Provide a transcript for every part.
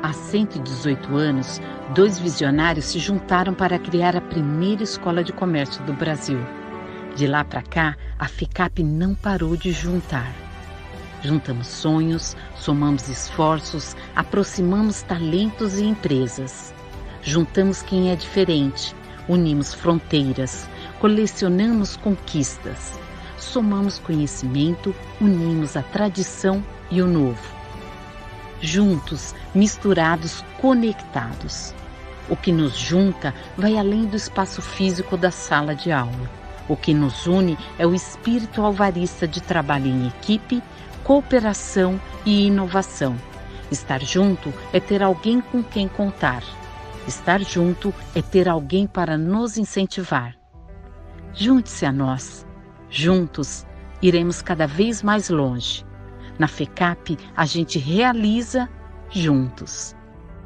Há 118 anos, dois visionários se juntaram para criar a primeira escola de comércio do Brasil. De lá para cá, a FECAP não parou de juntar. Juntamos sonhos, somamos esforços, aproximamos talentos e empresas. Juntamos quem é diferente, unimos fronteiras, colecionamos conquistas. Somamos conhecimento, unimos a tradição e o novo. Juntos, misturados, conectados. O que nos junta vai além do espaço físico da sala de aula. O que nos une é o espírito alvarista de trabalho em equipe, cooperação e inovação. Estar junto é ter alguém com quem contar. Estar junto é ter alguém para nos incentivar. Junte-se a nós. Juntos, iremos cada vez mais longe. Na FECAP, a gente realiza juntos.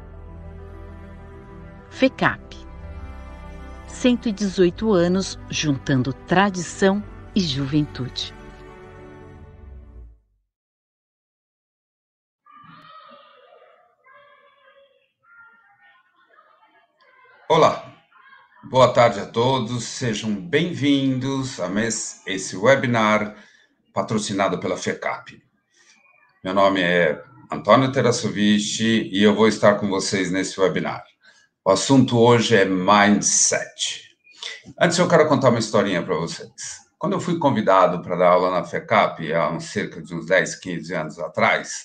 FECAP. 118 anos juntando tradição e juventude. Olá, boa tarde a todos, sejam bem-vindos a esse webinar patrocinado pela FECAP. Meu nome é Antônio Terasovici e eu vou estar com vocês nesse webinar. O assunto hoje é Mindset. Antes eu quero contar uma historinha para vocês. Quando eu fui convidado para dar aula na FECAP, há cerca de uns 10, 15 anos atrás,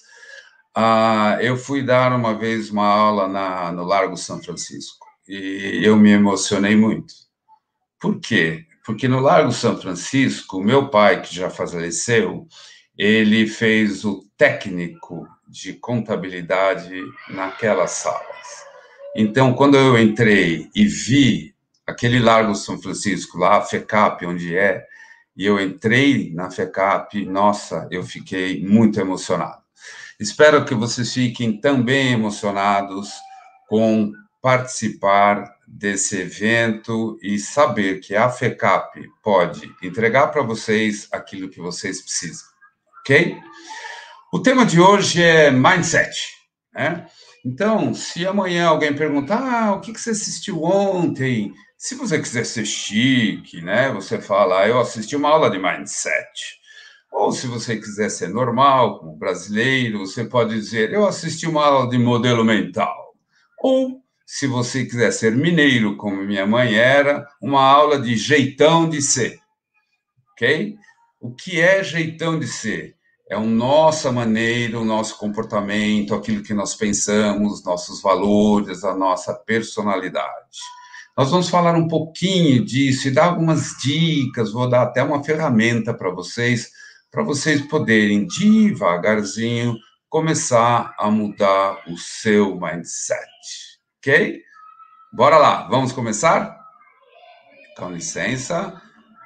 eu fui dar uma vez uma aula no Largo São Francisco e eu me emocionei muito. Por quê? Porque no Largo São Francisco, meu pai, que já faleceu, ele fez o técnico de contabilidade naquelas salas. Então, quando eu entrei e vi aquele Largo São Francisco, lá a FECAP, onde é, e eu entrei na FECAP, nossa, eu fiquei muito emocionado. Espero que vocês fiquem também emocionados com participar desse evento e saber que a FECAP pode entregar para vocês aquilo que vocês precisam. Ok? O tema de hoje é Mindset, né? Então, se amanhã alguém perguntar, o que você assistiu ontem? Se você quiser ser chique, né? Você fala, eu assisti uma aula de Mindset. Ou se você quiser ser normal, como brasileiro, você pode dizer, eu assisti uma aula de modelo mental. Ou, se você quiser ser mineiro, como minha mãe era, uma aula de jeitão de ser. Ok? O que é jeitão de ser? É a nossa maneira, o nosso comportamento, aquilo que nós pensamos, nossos valores, a nossa personalidade. Nós vamos falar um pouquinho disso e dar algumas dicas, vou dar até uma ferramenta para vocês poderem devagarzinho começar a mudar o seu mindset. Ok? Bora lá, vamos começar? Com licença.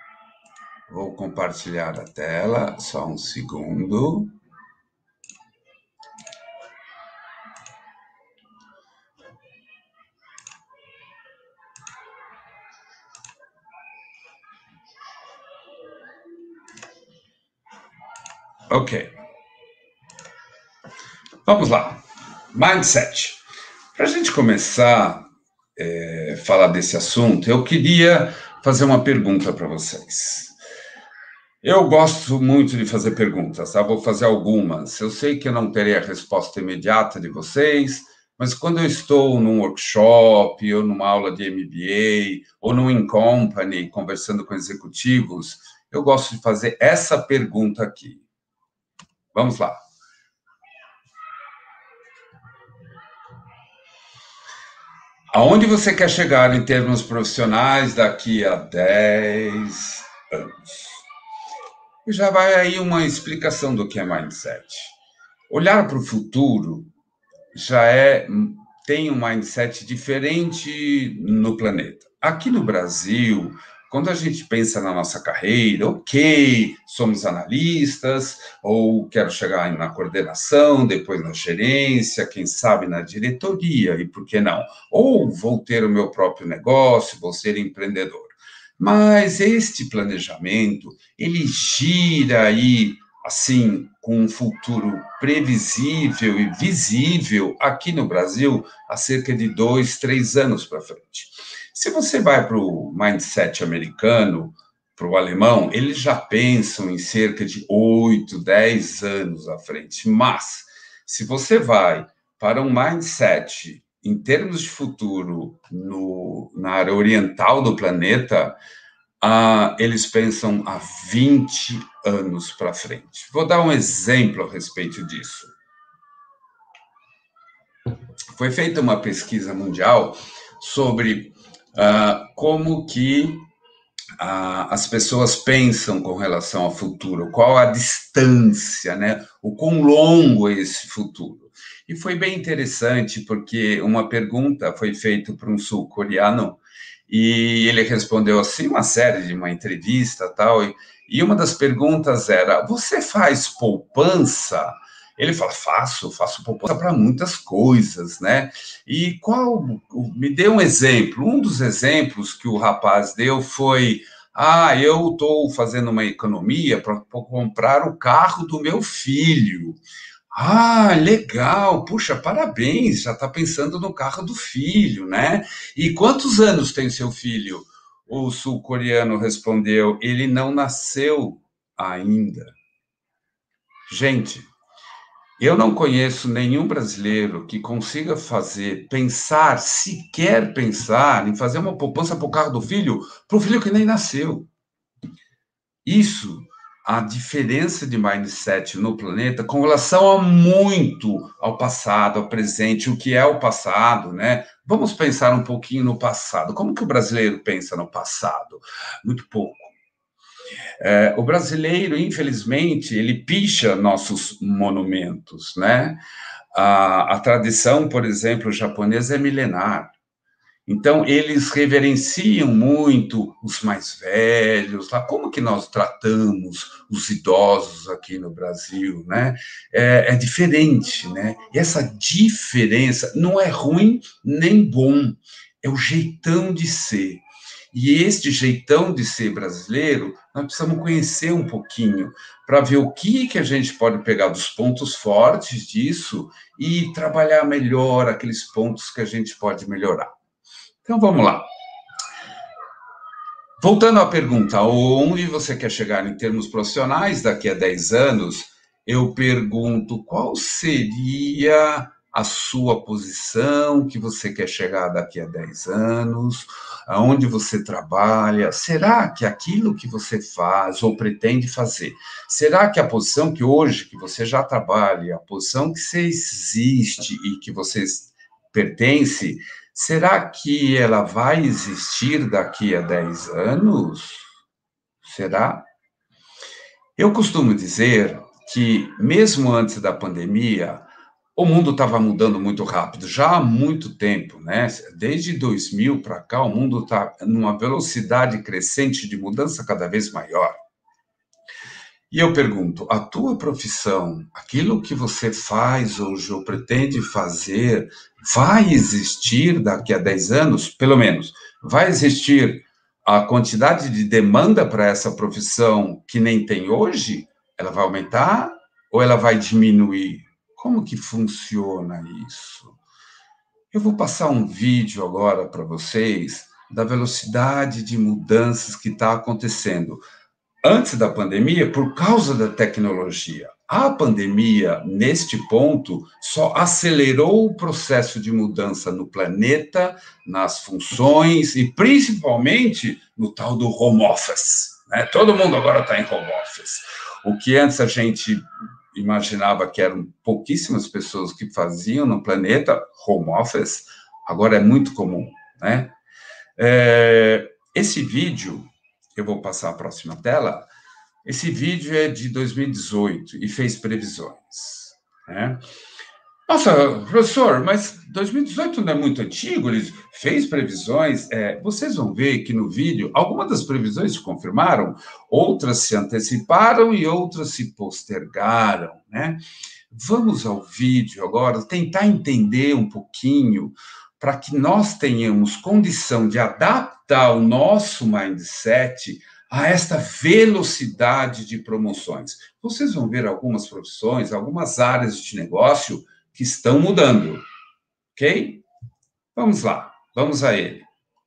Vou compartilhar a tela, só um segundo. Ok. Vamos lá. Mindset. Para a gente começar a falar desse assunto, eu queria fazer uma pergunta para vocês. Eu gosto muito de fazer perguntas, tá? Vou fazer algumas. Eu sei que eu não terei a resposta imediata de vocês, mas quando eu estou num workshop, ou numa aula de MBA, ou num in-company, conversando com executivos, eu gosto de fazer essa pergunta aqui. Vamos lá. Aonde você quer chegar em termos profissionais daqui a 10 anos? E já vai aí uma explicação do que é mindset. Olhar para o futuro já tem um mindset diferente no planeta. Aqui no Brasil, quando a gente pensa na nossa carreira, ok, somos analistas, ou quero chegar na coordenação, depois na gerência, quem sabe na diretoria, e por que não? Ou vou ter o meu próprio negócio, vou ser empreendedor. Mas este planejamento, ele gira aí assim, com um futuro previsível e visível aqui no Brasil há cerca de 2, 3 anos para frente. Se você vai para o mindset americano, para o alemão, eles já pensam em cerca de 8, 10 anos à frente. Mas, se você vai para um mindset em termos de futuro na área oriental do planeta, eles pensam há 20 anos para frente. Vou dar um exemplo a respeito disso. Foi feita uma pesquisa mundial sobre como que as pessoas pensam com relação ao futuro, qual a distância, né? O quão longo é esse futuro. E foi bem interessante, porque uma pergunta foi feita para um sul-coreano, e ele respondeu assim, uma entrevista tal, e uma das perguntas era, você faz poupança? Ele fala, faço poupança para muitas coisas, né? E me dê um exemplo. Um dos exemplos que o rapaz deu foi, eu estou fazendo uma economia para comprar o carro do meu filho. Legal, puxa, parabéns, já está pensando no carro do filho, né? E quantos anos tem seu filho? O sul-coreano respondeu, ele não nasceu ainda. Gente, eu não conheço nenhum brasileiro que consiga sequer pensar em fazer uma poupança para o carro do filho, para o filho que nem nasceu. Isso, a diferença de mindset no planeta com relação ao passado, ao presente, o que é o passado, né? Vamos pensar um pouquinho no passado. Como que o brasileiro pensa no passado? Muito pouco. O brasileiro, infelizmente, ele picha nossos monumentos, né? A tradição, por exemplo, japonesa é milenar. Então, eles reverenciam muito os mais velhos, lá. Como que nós tratamos os idosos aqui no Brasil, né? É diferente, né? E essa diferença não é ruim nem bom, é o jeitão de ser. E este jeitão de ser brasileiro, nós precisamos conhecer um pouquinho, para ver o que a gente pode pegar dos pontos fortes disso e trabalhar melhor aqueles pontos que a gente pode melhorar. Então, vamos lá. Voltando à pergunta, onde você quer chegar em termos profissionais daqui a 10 anos, eu pergunto qual seria a sua posição que você quer chegar daqui a 10 anos, aonde você trabalha, será que aquilo que você faz ou pretende fazer, será que a posição que hoje que você já trabalha, a posição que você existe e que você pertence, será que ela vai existir daqui a 10 anos? Será? Eu costumo dizer que, mesmo antes da pandemia, o mundo estava mudando muito rápido, já há muito tempo, né? Desde 2000 para cá, o mundo está numa velocidade crescente de mudança cada vez maior. E eu pergunto, a tua profissão, aquilo que você faz hoje ou pretende fazer, vai existir daqui a 10 anos? Pelo menos, vai existir a quantidade de demanda para essa profissão que nem tem hoje? Ela vai aumentar ou ela vai diminuir? Como que funciona isso? Eu vou passar um vídeo agora para vocês da velocidade de mudanças que está acontecendo antes da pandemia, por causa da tecnologia. A pandemia, neste ponto, só acelerou o processo de mudança no planeta, nas funções e principalmente no tal do home office, né? Todo mundo agora está em home office. O que antes a gente imaginava que eram pouquíssimas pessoas que faziam no planeta home office, agora é muito comum, né? Esse vídeo, eu vou passar a próxima tela. Esse vídeo é de 2018 e fez previsões, né? Nossa, professor, mas 2018 não é muito antigo, ele fez previsões. Vocês vão ver que no vídeo, algumas das previsões se confirmaram, outras se anteciparam e outras se postergaram, né? Vamos ao vídeo agora, tentar entender um pouquinho para que nós tenhamos condição de adaptar o nosso mindset a esta velocidade de promoções. Vocês vão ver algumas profissões, algumas áreas de negócio que estão mudando, ok? Vamos lá, vamos a ele.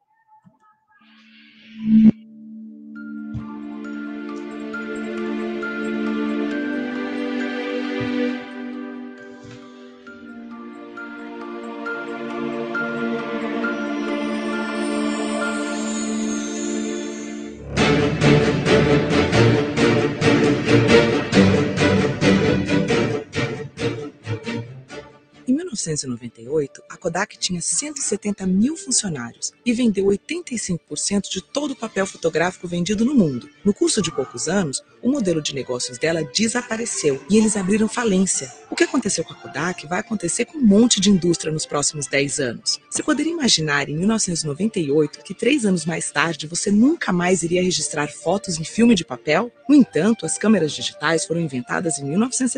Em 1998, a Kodak tinha 170 mil funcionários e vendeu 85% de todo o papel fotográfico vendido no mundo. No curso de poucos anos, o modelo de negócios dela desapareceu e eles abriram falência. O que aconteceu com a Kodak vai acontecer com um monte de indústria nos próximos 10 anos. Você poderia imaginar em 1998 que 3 anos mais tarde você nunca mais iria registrar fotos em filme de papel? No entanto, as câmeras digitais foram inventadas em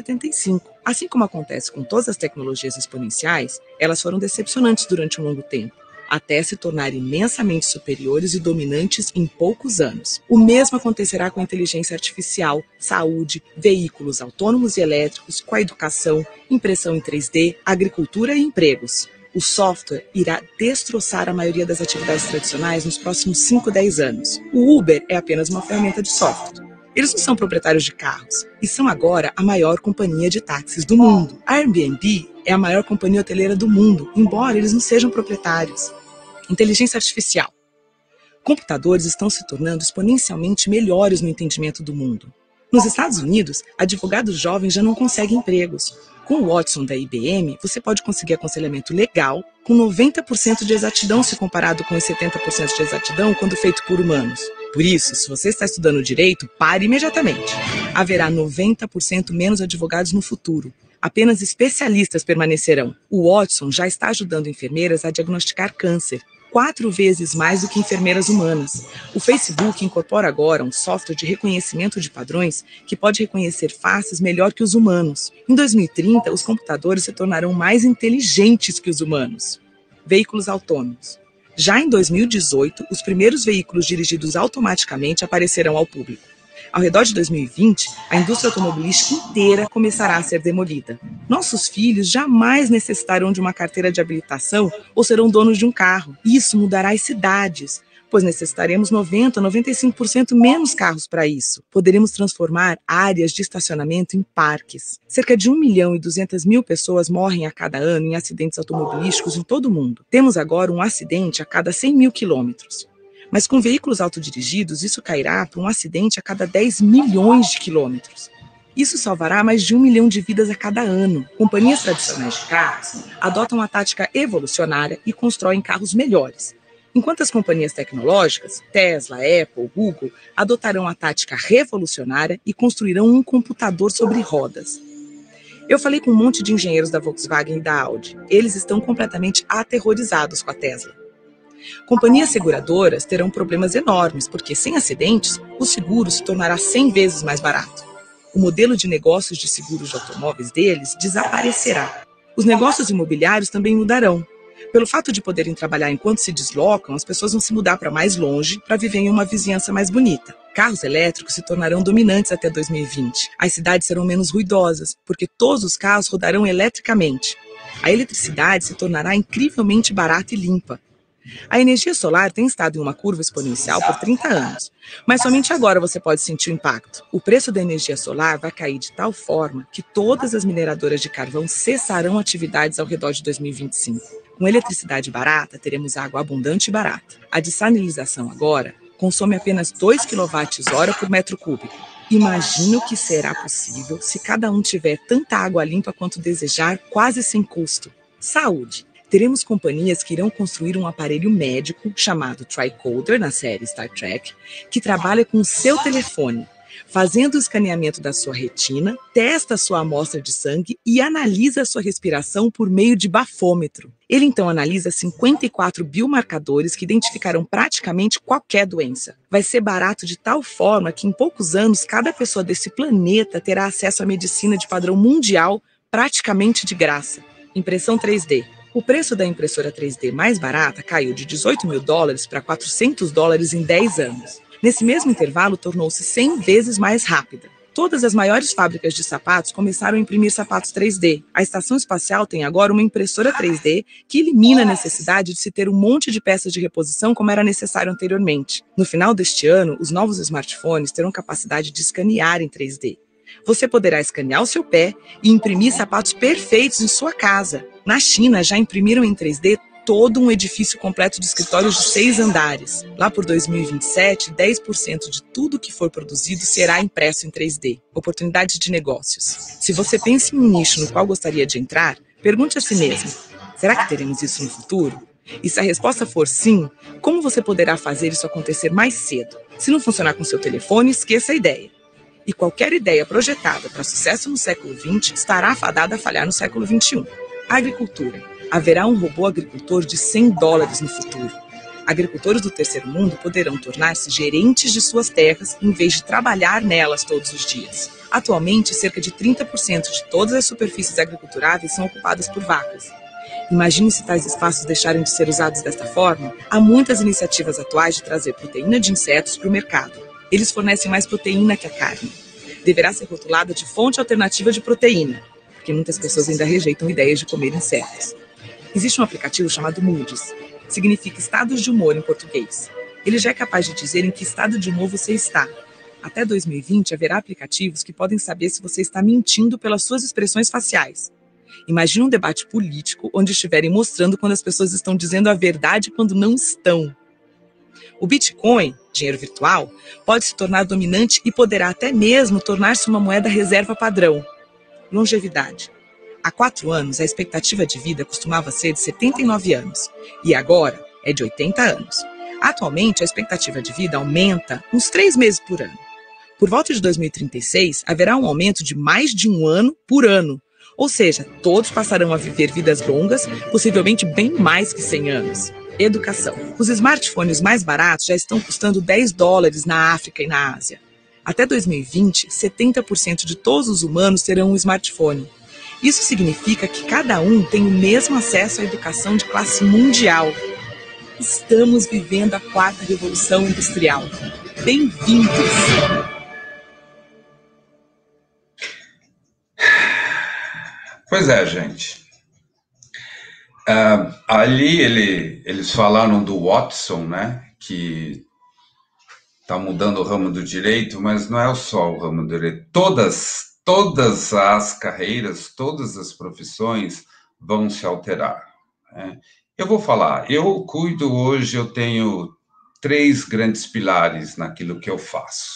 1975. Assim como acontece com todas as tecnologias exponenciais, elas foram decepcionantes durante um longo tempo, até se tornarem imensamente superiores e dominantes em poucos anos. O mesmo acontecerá com a inteligência artificial, saúde, veículos autônomos e elétricos, com a educação, impressão em 3D, agricultura e empregos. O software irá destroçar a maioria das atividades tradicionais nos próximos 5 a 10 anos. O Uber é apenas uma ferramenta de software. Eles não são proprietários de carros e são agora a maior companhia de táxis do mundo. A Airbnb é a maior companhia hoteleira do mundo, embora eles não sejam proprietários. Inteligência artificial. Computadores estão se tornando exponencialmente melhores no entendimento do mundo. Nos Estados Unidos, advogados jovens já não conseguem empregos. Com o Watson da IBM, você pode conseguir aconselhamento legal com 90% de exatidão se comparado com os 70% de exatidão quando feito por humanos. Por isso, se você está estudando direito, pare imediatamente. Haverá 90% menos advogados no futuro. Apenas especialistas permanecerão. O Watson já está ajudando enfermeiras a diagnosticar câncer, 4 vezes mais do que enfermeiras humanas. O Facebook incorpora agora um software de reconhecimento de padrões que pode reconhecer faces melhor que os humanos. Em 2030, os computadores se tornarão mais inteligentes que os humanos. Veículos autônomos. Já em 2018, os primeiros veículos dirigidos automaticamente aparecerão ao público. Ao redor de 2020, a indústria automobilística inteira começará a ser demolida. Nossos filhos jamais necessitarão de uma carteira de habilitação ou serão donos de um carro. Isso mudará as cidades, pois necessitaremos 90% a 95% menos carros para isso. Poderemos transformar áreas de estacionamento em parques. Cerca de 1.200.000 pessoas morrem a cada ano em acidentes automobilísticos em todo o mundo. Temos agora um acidente a cada 100 mil quilômetros. Mas com veículos autodirigidos, isso cairá para um acidente a cada 10 milhões de quilômetros. Isso salvará mais de 1 milhão de vidas a cada ano. Companhias tradicionais de carros adotam a tática evolucionária e constroem carros melhores. Enquanto as companhias tecnológicas, Tesla, Apple, Google, adotarão a tática revolucionária e construirão um computador sobre rodas. Eu falei com um monte de engenheiros da Volkswagen e da Audi. Eles estão completamente aterrorizados com a Tesla. Companhias seguradoras terão problemas enormes, porque sem acidentes, o seguro se tornará 100 vezes mais barato. O modelo de negócios de seguros de automóveis deles desaparecerá. Os negócios imobiliários também mudarão. Pelo fato de poderem trabalhar enquanto se deslocam, as pessoas vão se mudar para mais longe para viver em uma vizinhança mais bonita. Carros elétricos se tornarão dominantes até 2020. As cidades serão menos ruidosas, porque todos os carros rodarão eletricamente. A eletricidade se tornará incrivelmente barata e limpa. A energia solar tem estado em uma curva exponencial por 30 anos, mas somente agora você pode sentir o impacto. O preço da energia solar vai cair de tal forma que todas as mineradoras de carvão cessarão atividades ao redor de 2025. Com eletricidade barata, teremos água abundante e barata. A dessalinização agora consome apenas 2 kWh por metro cúbico. Imagine o que será possível se cada um tiver tanta água limpa quanto desejar, quase sem custo. Saúde. Teremos companhias que irão construir um aparelho médico chamado Tricorder, na série Star Trek, que trabalha com o seu telefone, fazendo o escaneamento da sua retina, testa a sua amostra de sangue e analisa a sua respiração por meio de bafômetro. Ele então analisa 54 biomarcadores que identificarão praticamente qualquer doença. Vai ser barato de tal forma que em poucos anos cada pessoa desse planeta terá acesso à medicina de padrão mundial praticamente de graça. Impressão 3D. O preço da impressora 3D mais barata caiu de $18 mil para $400 em 10 anos. Nesse mesmo intervalo, tornou-se 100 vezes mais rápida. Todas as maiores fábricas de sapatos começaram a imprimir sapatos 3D. A Estação Espacial tem agora uma impressora 3D que elimina a necessidade de se ter um monte de peças de reposição como era necessário anteriormente. No final deste ano, os novos smartphones terão capacidade de escanear em 3D. Você poderá escanear o seu pé e imprimir sapatos perfeitos em sua casa. Na China, já imprimiram em 3D todo um edifício completo de escritórios de 6 andares. Lá por 2027, 10% de tudo que for produzido será impresso em 3D. Oportunidades de negócios. Se você pensa em um nicho no qual gostaria de entrar, pergunte a si mesmo: será que teremos isso no futuro? E se a resposta for sim, como você poderá fazer isso acontecer mais cedo? Se não funcionar com seu telefone, esqueça a ideia. E qualquer ideia projetada para sucesso no século XX estará fadada a falhar no século XXI. Agricultura. Haverá um robô agricultor de $100 no futuro. Agricultores do terceiro mundo poderão tornar-se gerentes de suas terras em vez de trabalhar nelas todos os dias. Atualmente, cerca de 30% de todas as superfícies agriculturáveis são ocupadas por vacas. Imagine se tais espaços deixarem de ser usados desta forma. Há muitas iniciativas atuais de trazer proteína de insetos para o mercado. Eles fornecem mais proteína que a carne. Deverá ser rotulada de fonte alternativa de proteína, porque muitas pessoas ainda rejeitam ideias de comer insetos. Existe um aplicativo chamado Moody's. Significa estados de humor em português. Ele já é capaz de dizer em que estado de humor você está. Até 2020, haverá aplicativos que podem saber se você está mentindo pelas suas expressões faciais. Imagine um debate político onde estiverem mostrando quando as pessoas estão dizendo a verdade quando não estão. O Bitcoin, dinheiro virtual, pode se tornar dominante e poderá até mesmo tornar-se uma moeda reserva padrão. Longevidade. Há 4 anos, a expectativa de vida costumava ser de 79 anos, e agora é de 80 anos. Atualmente, a expectativa de vida aumenta uns 3 meses por ano. Por volta de 2036, haverá um aumento de mais de 1 ano por ano, ou seja, todos passarão a viver vidas longas, possivelmente bem mais que 100 anos. Educação. Os smartphones mais baratos já estão custando $10 na África e na Ásia. Até 2020, 70% de todos os humanos terão um smartphone. Isso significa que cada um tem o mesmo acesso à educação de classe mundial. Estamos vivendo a 4ª Revolução Industrial. Bem-vindos! Pois é, gente. Ali eles falaram do Watson, né? Que está mudando o ramo do direito, mas não é só o ramo do direito. Todas as carreiras, todas as profissões vão se alterar, né? Eu vou falar, eu tenho 3 grandes pilares naquilo que eu faço.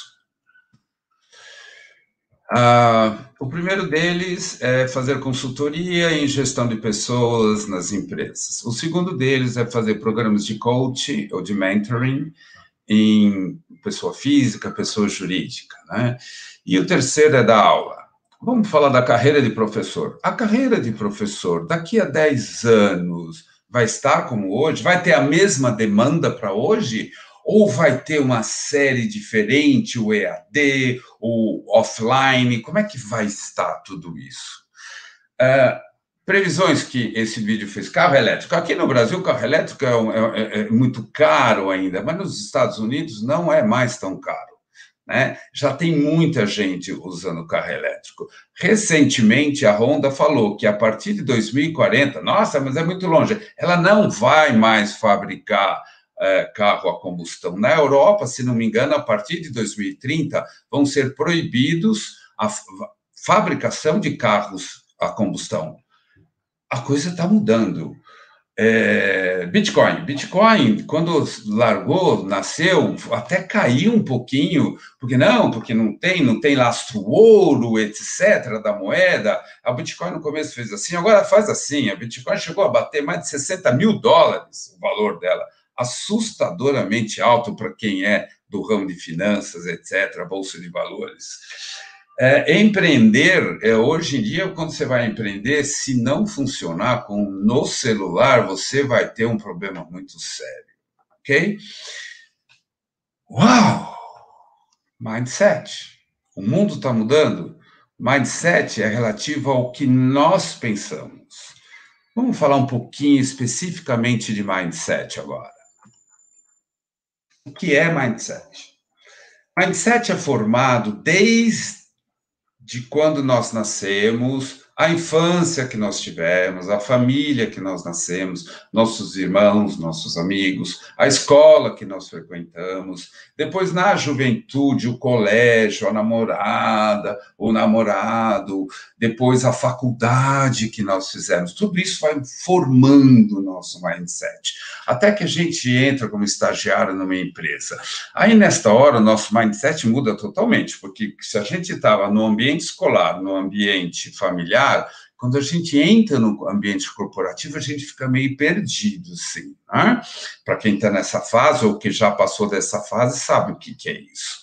O primeiro deles é fazer consultoria em gestão de pessoas nas empresas. O segundo deles é fazer programas de coaching ou de mentoring em pessoa física, pessoa jurídica, né? E o terceiro é dar aula. Vamos falar da carreira de professor. A carreira de professor, daqui a 10 anos, vai estar como hoje? Vai ter a mesma demanda para hoje? Ou vai ter uma série diferente, o EAD, o offline? Como é que vai estar tudo isso? Previsões que esse vídeo fez. Carro elétrico. Aqui no Brasil, carro elétrico é muito caro ainda, mas nos Estados Unidos não é mais tão caro, né? Já tem muita gente usando carro elétrico. Recentemente, a Honda falou que a partir de 2040, nossa, mas é muito longe, ela não vai mais fabricar carro a combustão. Na Europa, se não me engano, a partir de 2030, vão ser proibidos a fabricação de carros a combustão. A coisa está mudando. Bitcoin, quando nasceu, até caiu um pouquinho, porque não tem lastro-ouro, etc., da moeda. A Bitcoin no começo fez assim, agora faz assim. A Bitcoin chegou a bater mais de $60 mil, o valor dela, assustadoramente alto para quem é do ramo de finanças, etc., bolsa de valores. Empreender, hoje em dia, quando você vai empreender, se não funcionar no celular, você vai ter um problema muito sério, ok? Uau! Mindset. O mundo está mudando. Mindset é relativo ao que nós pensamos. Vamos falar um pouquinho especificamente de mindset agora. O que é mindset? Mindset é formado desde quando nós nascemos, a infância que nós tivemos, a família que nós nascemos, nossos irmãos, nossos amigos, a escola que nós frequentamos, depois na juventude, o colégio, a namorada, o namorado, depois a faculdade que nós fizemos, tudo isso vai formando o nosso mindset, até que a gente entra como estagiário numa empresa. Aí, nesta hora, o nosso mindset muda totalmente, porque se a gente estava no ambiente escolar, no ambiente familiar, quando a gente entra no ambiente corporativo, a gente fica meio perdido, sim. Né? Para quem está nessa fase, ou que já passou dessa fase, sabe o que é isso.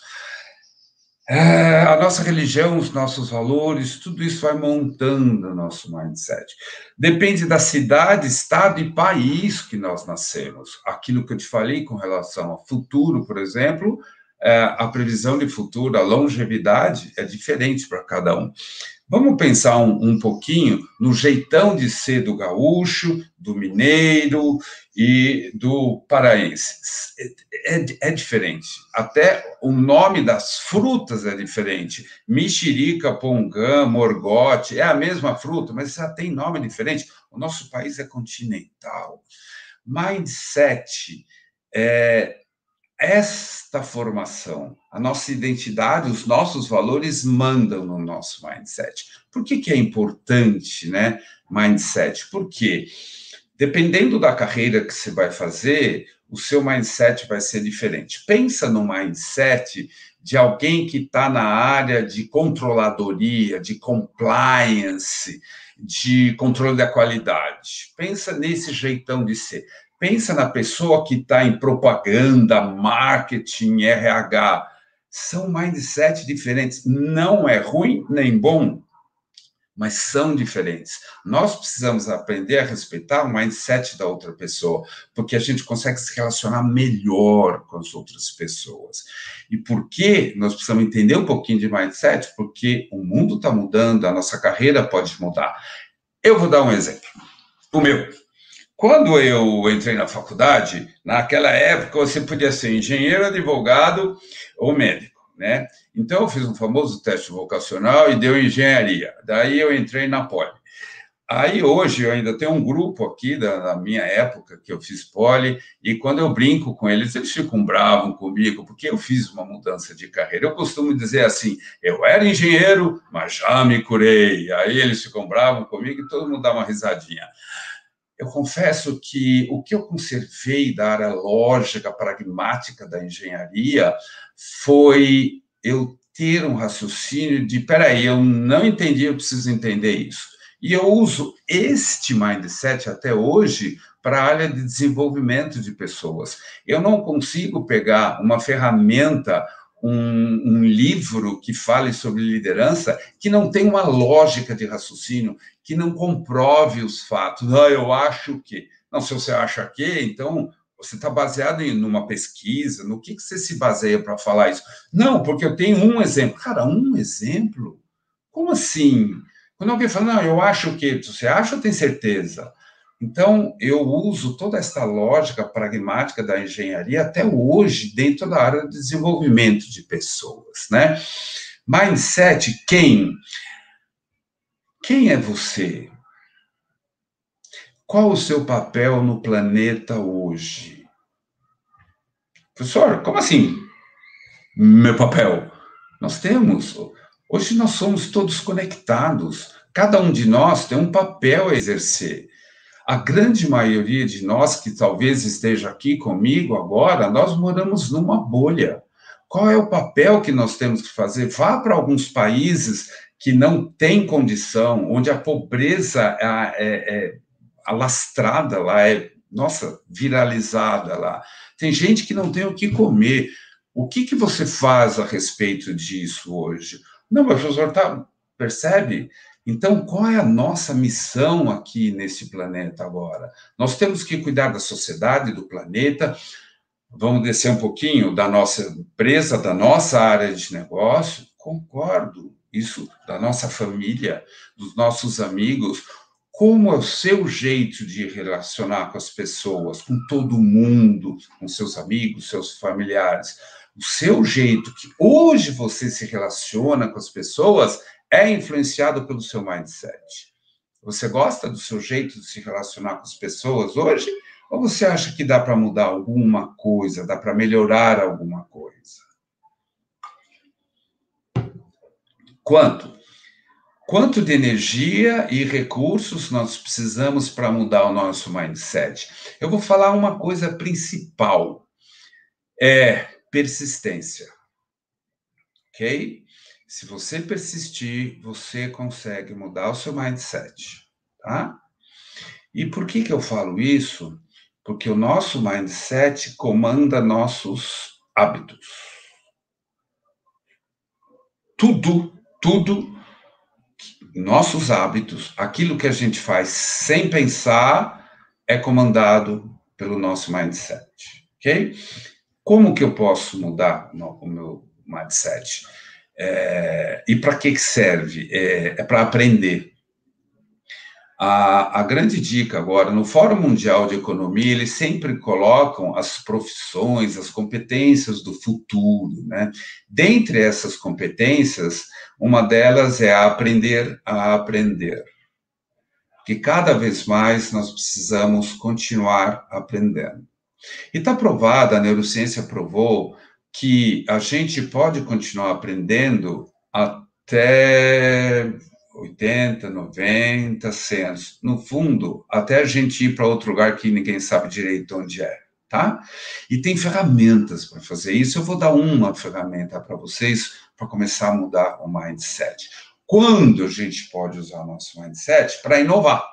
A nossa religião, os nossos valores, tudo isso vai montando o nosso mindset. Depende da cidade, estado e país que nós nascemos. Aquilo que eu te falei com relação ao futuro, por exemplo, a previsão de futuro, a longevidade é diferente para cada um. Vamos pensar um pouquinho no jeitão de ser do gaúcho, do mineiro e do paraense. É diferente. Até o nome das frutas é diferente. Mexerica, pongã, morgote, é a mesma fruta, mas já tem nome diferente. O nosso país é continental. Mindset esta formação, a nossa identidade, os nossos valores mandam no nosso mindset. Por que é importante, né, mindset? Porque, dependendo da carreira que você vai fazer, o seu mindset vai ser diferente. Pensa no mindset de alguém que está na área de controladoria, de compliance, de controle da qualidade. Pensa nesse jeitão de ser. Pensa na pessoa que está em propaganda, marketing, RH. São mindset diferentes. Não é ruim nem bom, mas são diferentes. Nós precisamos aprender a respeitar o mindset da outra pessoa, porque a gente consegue se relacionar melhor com as outras pessoas. E por que nós precisamos entender um pouquinho de mindset? Porque o mundo está mudando, a nossa carreira pode mudar. Eu vou dar um exemplo. O meu. Quando eu entrei na faculdade, naquela época você podia ser engenheiro, advogado ou médico, né? Então eu fiz um famoso teste vocacional e deu engenharia. Daí eu entrei na Poli. Aí hoje eu ainda tenho um grupo aqui da minha época que eu fiz Poli e quando eu brinco com eles, eles ficam bravos comigo porque eu fiz uma mudança de carreira. Eu costumo dizer assim, eu era engenheiro, mas já me curei. Aí eles ficam bravos comigo e todo mundo dá uma risadinha. Eu confesso que o que eu conservei da área lógica, pragmática da engenharia foi eu ter um raciocínio de, peraí, eu não entendi, eu preciso entender isso. E eu uso este mindset até hoje para a área de desenvolvimento de pessoas. Eu não consigo pegar uma ferramenta, um livro que fale sobre liderança que não tem uma lógica de raciocínio, que não comprove os fatos. Eu acho que... Não, se você acha que, então você está baseado numa pesquisa, no que você se baseia para falar isso? Não, porque eu tenho um exemplo. Cara, um exemplo? Como assim? Quando alguém fala, não, eu acho que... Você acha ou tem certeza? Então, eu uso toda essa lógica pragmática da engenharia até hoje dentro da área de desenvolvimento de pessoas, né? Mindset, quem? Quem é você? Qual o seu papel no planeta hoje? Professor, como assim? Meu papel? Nós temos. Hoje nós somos todos conectados. Cada um de nós tem um papel a exercer. A grande maioria de nós, que talvez esteja aqui comigo agora, nós moramos numa bolha. Qual é o papel que nós temos que fazer? Vá para alguns países que não têm condição, onde a pobreza é alastrada lá, viralizada lá. Tem gente que não tem o que comer. O que você faz a respeito disso hoje? Não, mas professor, percebe? Então, qual é a nossa missão aqui nesse planeta agora? Nós temos que cuidar da sociedade, do planeta. Vamos descer um pouquinho da nossa empresa, da nossa área de negócio. Concordo. Isso, da nossa família, dos nossos amigos. Como é o seu jeito de relacionar com as pessoas, com todo mundo, com seus amigos, seus familiares? O seu jeito que hoje você se relaciona com as pessoas é influenciado pelo seu mindset. Você gosta do seu jeito de se relacionar com as pessoas hoje? Ou você acha que dá para mudar alguma coisa, dá para melhorar alguma coisa? Quanto de energia e recursos nós precisamos para mudar o nosso mindset? Eu vou falar uma coisa principal, persistência, ok? Se você persistir, você consegue mudar o seu mindset, tá? E por que eu falo isso? Porque o nosso mindset comanda nossos hábitos. Tudo, nossos hábitos, aquilo que a gente faz sem pensar, é comandado pelo nosso mindset, ok? Como que eu posso mudar o meu mindset? E para que serve? É para aprender. A grande dica agora, no Fórum Mundial de Economia, eles sempre colocam as profissões, as competências do futuro, né? Dentre essas competências, uma delas é aprender a aprender. Porque cada vez mais nós precisamos continuar aprendendo. E está provado, a neurociência provou, que a gente pode continuar aprendendo até 80, 90, 100 anos. No fundo, até a gente ir para outro lugar que ninguém sabe direito onde é, tá? E tem ferramentas para fazer isso. Eu vou dar uma ferramenta para vocês para começar a mudar o mindset. Quando a gente pode usar o nosso mindset? Para inovar.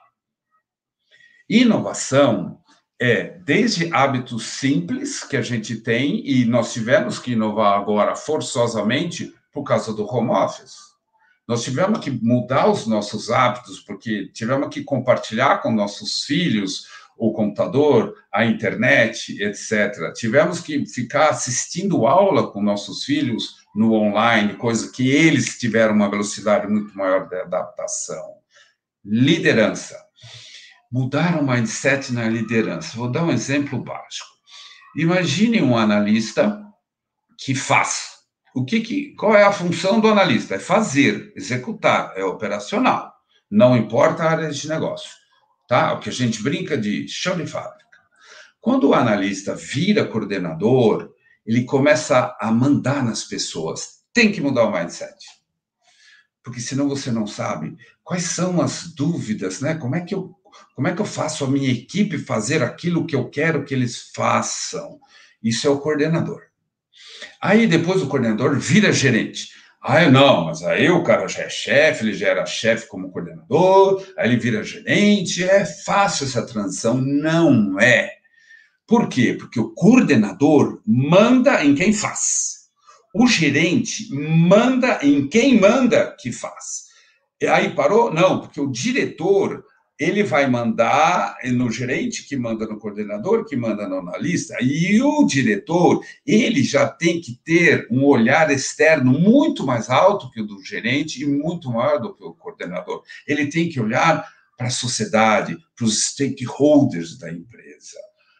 Inovação desde hábitos simples que a gente tem, e nós tivemos que inovar agora forçosamente por causa do home office. Nós tivemos que mudar os nossos hábitos, porque tivemos que compartilhar com nossos filhos o computador, a internet, etc. Tivemos que ficar assistindo aula com nossos filhos no online, coisa que eles tiveram uma velocidade muito maior de adaptação. Liderança. Mudar o mindset na liderança. Vou dar um exemplo básico. Imagine um analista que faz. Qual é a função do analista? É fazer, executar, é operacional. Não importa a área de negócio, tá? O que a gente brinca de chão de fábrica. Quando o analista vira coordenador, ele começa a mandar nas pessoas. Tem que mudar o mindset. Porque senão você não sabe quais são as dúvidas, né? Como é que eu faço a minha equipe fazer aquilo que eu quero que eles façam? Isso é o coordenador. Aí depois o coordenador vira gerente. Não, mas aí o cara já é chefe, ele já era chefe como coordenador, aí ele vira gerente. É fácil essa transição? Não é. Por quê? Porque o coordenador manda em quem faz. O gerente manda em quem manda que faz. E aí parou? Não, porque o diretor, ele vai mandar no gerente, que manda no coordenador, que manda no analista, e o diretor, ele já tem que ter um olhar externo muito mais alto que o do gerente e muito maior do que o coordenador. Ele tem que olhar para a sociedade, para os stakeholders da empresa.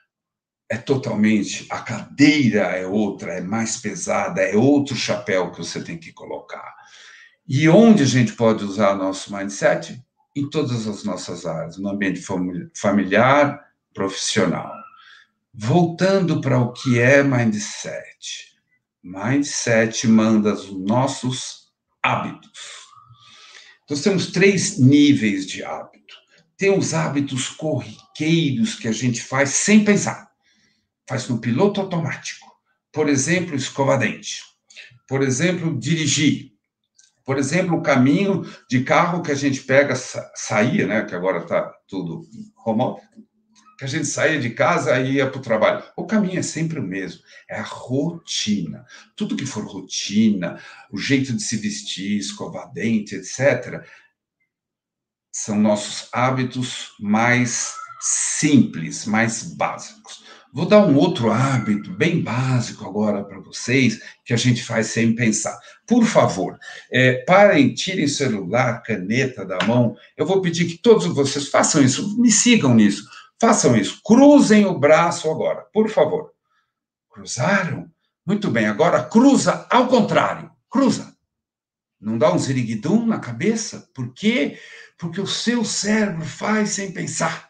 A cadeira é outra, é mais pesada, é outro chapéu que você tem que colocar. E onde a gente pode usar nosso mindset? Em todas as nossas áreas, no ambiente familiar, profissional. Voltando para o que é mindset. Mindset manda os nossos hábitos. Nós temos 3 níveis de hábito. Tem os hábitos corriqueiros que a gente faz sem pensar. Faz no piloto automático. Por exemplo, escovar dente. Por exemplo, dirigir. Por exemplo, o caminho de carro que a gente saía, né, que agora está tudo home, que a gente saía de casa e ia para o trabalho. O caminho é sempre o mesmo, é a rotina. Tudo que for rotina, o jeito de se vestir, escovar dente, etc., são nossos hábitos mais simples, mais básicos. Vou dar um outro hábito bem básico agora para vocês, que a gente faz sem pensar. Por favor, parem, tirem celular, caneta da mão. Eu vou pedir que todos vocês façam isso, me sigam nisso. Façam isso, cruzem o braço agora, por favor. Cruzaram? Muito bem, agora cruza ao contrário. Cruza. Não dá um ziriguidum na cabeça? Por quê? Porque o seu cérebro faz sem pensar.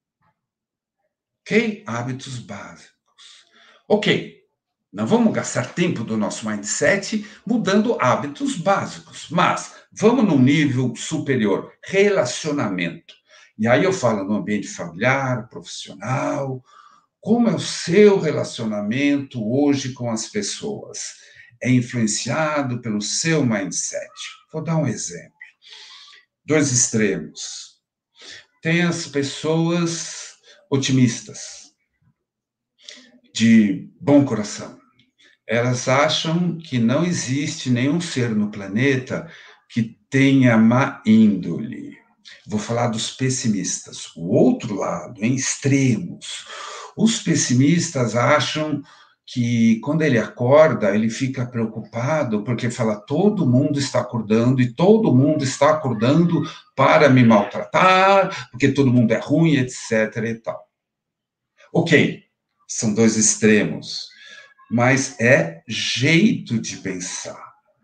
Ok? Hábitos básicos. Ok. Não vamos gastar tempo do nosso mindset mudando hábitos básicos, mas vamos num nível superior, relacionamento. E aí eu falo no ambiente familiar, profissional, como é o seu relacionamento hoje com as pessoas? É influenciado pelo seu mindset. Vou dar um exemplo. Dois extremos. Tem as pessoas otimistas, de bom coração. Elas acham que não existe nenhum ser no planeta que tenha má índole. Vou falar dos pessimistas. O outro lado, em extremos. Os pessimistas acham que quando ele acorda, ele fica preocupado porque fala, todo mundo está acordando e todo mundo está acordando para me maltratar, porque todo mundo é ruim, etc. e tal. Ok, são dois extremos, mas é jeito de pensar.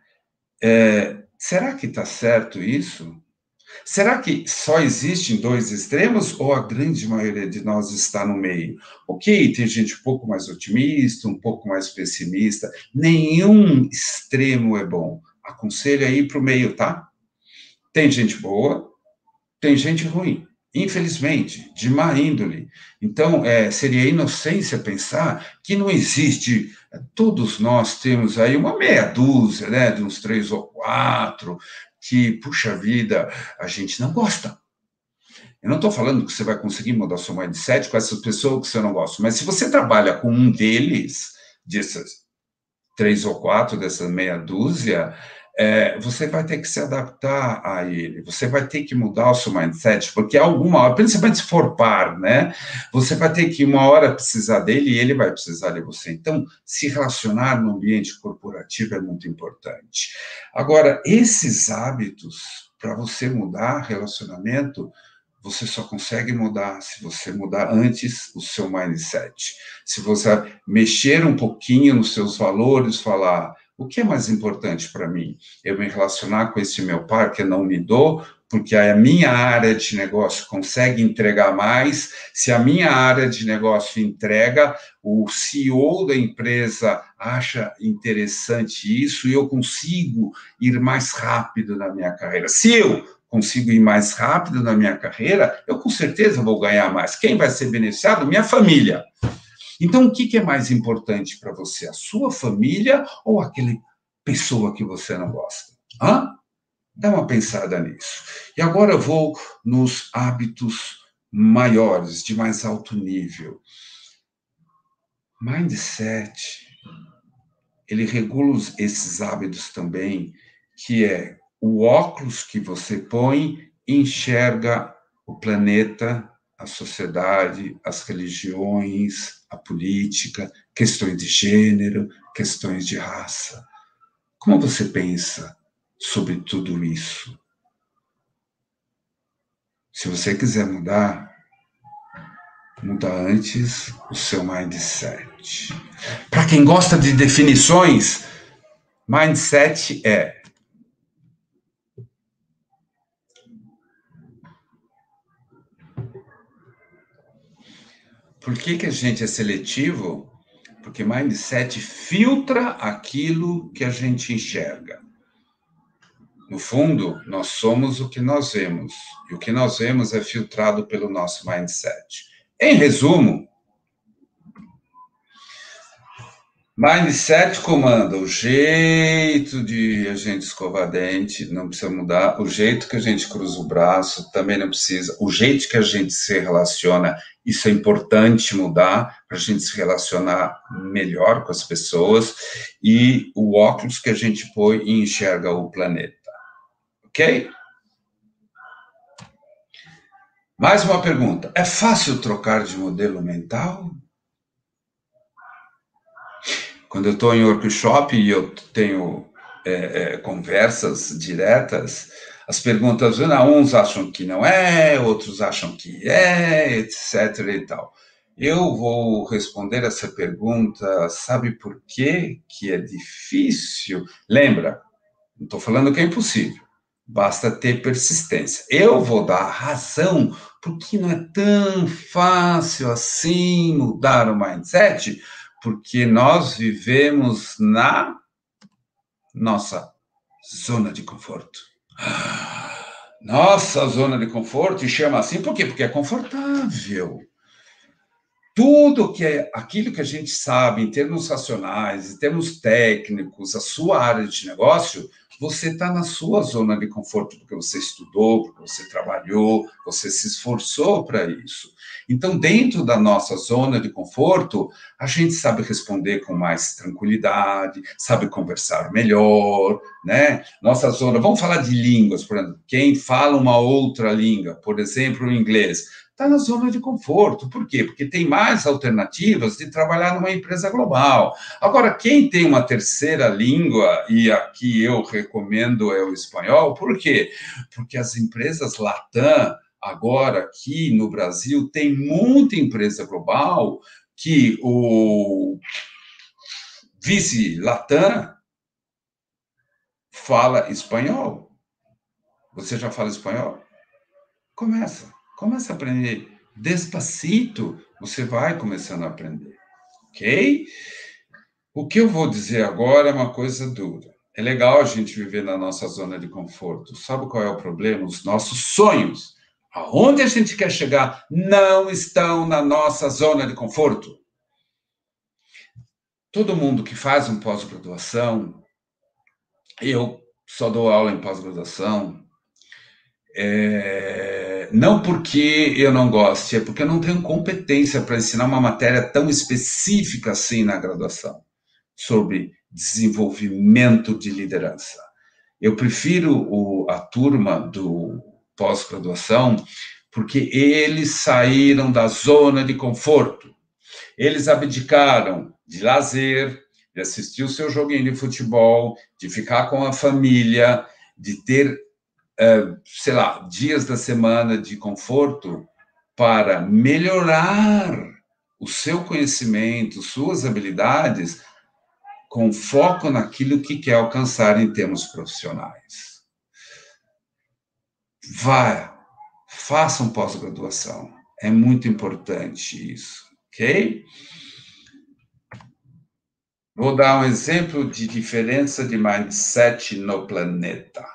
Será que está certo isso? Será que só existem dois extremos ou a grande maioria de nós está no meio? Ok, tem gente um pouco mais otimista, um pouco mais pessimista. Nenhum extremo é bom. Aconselho a ir para o meio, tá? Tem gente boa, tem gente ruim. Infelizmente, de má índole. Então, seria inocência pensar que não existe. Todos nós temos aí uma meia dúzia, né, de uns 3 ou 4, que, puxa vida, a gente não gosta. Eu não estou falando que você vai conseguir mudar seu mindset com essas pessoas que você não gosta, mas se você trabalha com um deles, dessas 3 ou 4, dessa meia dúzia, você vai ter que se adaptar a ele, você vai ter que mudar o seu mindset, porque alguma hora, principalmente se for par, né? Você vai ter que uma hora precisar dele e ele vai precisar de você. Então, se relacionar no ambiente corporativo é muito importante. Agora, esses hábitos, para você mudar relacionamento, você só consegue mudar se você mudar antes o seu mindset. Se você mexer um pouquinho nos seus valores, falar o que é mais importante para mim? Eu me relacionar com esse meu par que eu não me dou, porque a minha área de negócio consegue entregar mais. Se a minha área de negócio entrega, o CEO da empresa acha interessante isso e eu consigo ir mais rápido na minha carreira. Se eu consigo ir mais rápido na minha carreira, eu com certeza vou ganhar mais. Quem vai ser beneficiado? Minha família. Então, o que é mais importante para você? A sua família ou aquela pessoa que você não gosta? Dá uma pensada nisso. E agora eu vou nos hábitos maiores, de mais alto nível. Mindset, ele regula esses hábitos também, que é o óculos que você põe enxerga o planeta, a sociedade, as religiões, a política, questões de gênero, questões de raça. Como você pensa sobre tudo isso? Se você quiser mudar, muda antes o seu mindset. Para quem gosta de definições, mindset é por que a gente é seletivo? Porque mindset filtra aquilo que a gente enxerga. No fundo, nós somos o que nós vemos. E o que nós vemos é filtrado pelo nosso mindset. Em resumo, mindset comanda o jeito de a gente escovar dente, não precisa mudar. O jeito que a gente cruza o braço, também não precisa. O jeito que a gente se relaciona, isso é importante mudar para a gente se relacionar melhor com as pessoas. E o óculos que a gente põe e enxerga o planeta. Ok? Mais uma pergunta. É fácil trocar de modelo mental? Quando eu estou em workshop e eu tenho conversas diretas, as perguntas, uns acham que não é, outros acham que é, etc. e tal. Eu vou responder essa pergunta, sabe por quê que é difícil? Lembra, não estou falando que é impossível, basta ter persistência. Eu vou dar a razão porque não é tão fácil assim mudar o mindset, porque nós vivemos na nossa zona de conforto. Nossa zona de conforto, e chama assim por quê? Porque é confortável. Tudo que é aquilo que a gente sabe em termos racionais, em termos técnicos, a sua área de negócio, você está na sua zona de conforto, porque você estudou, porque você trabalhou, você se esforçou para isso. Então, dentro da nossa zona de conforto, a gente sabe responder com mais tranquilidade, sabe conversar melhor, né? Nossa zona, vamos falar de línguas, por exemplo, quem fala uma outra língua, por exemplo, o inglês, está na zona de conforto. Por quê? Porque tem mais alternativas de trabalhar numa empresa global. Agora, quem tem uma terceira língua, e aqui eu recomendo é o espanhol, por quê? Porque as empresas Latam, agora aqui no Brasil, tem muita empresa global que o vice-Latam fala espanhol. Você já fala espanhol? Começa a aprender. Despacito, você vai começando a aprender, ok? O que eu vou dizer agora é uma coisa dura. É legal a gente viver na nossa zona de conforto. Sabe qual é o problema? Os nossos sonhos, aonde a gente quer chegar, não estão na nossa zona de conforto. Todo mundo que faz um pós-graduação, eu só dou aula em pós-graduação, não porque eu não goste, é porque eu não tenho competência para ensinar uma matéria tão específica assim na graduação, sobre desenvolvimento de liderança. Eu prefiro a turma do pós-graduação porque eles saíram da zona de conforto. Eles abdicaram de lazer, de assistir o seu joguinho de futebol, de ficar com a família, de ter sei lá, dias da semana de conforto para melhorar o seu conhecimento, suas habilidades, com foco naquilo que quer alcançar em termos profissionais. Faça um pós-graduação. É muito importante isso, ok? Vou dar um exemplo de diferença de mindset no planeta.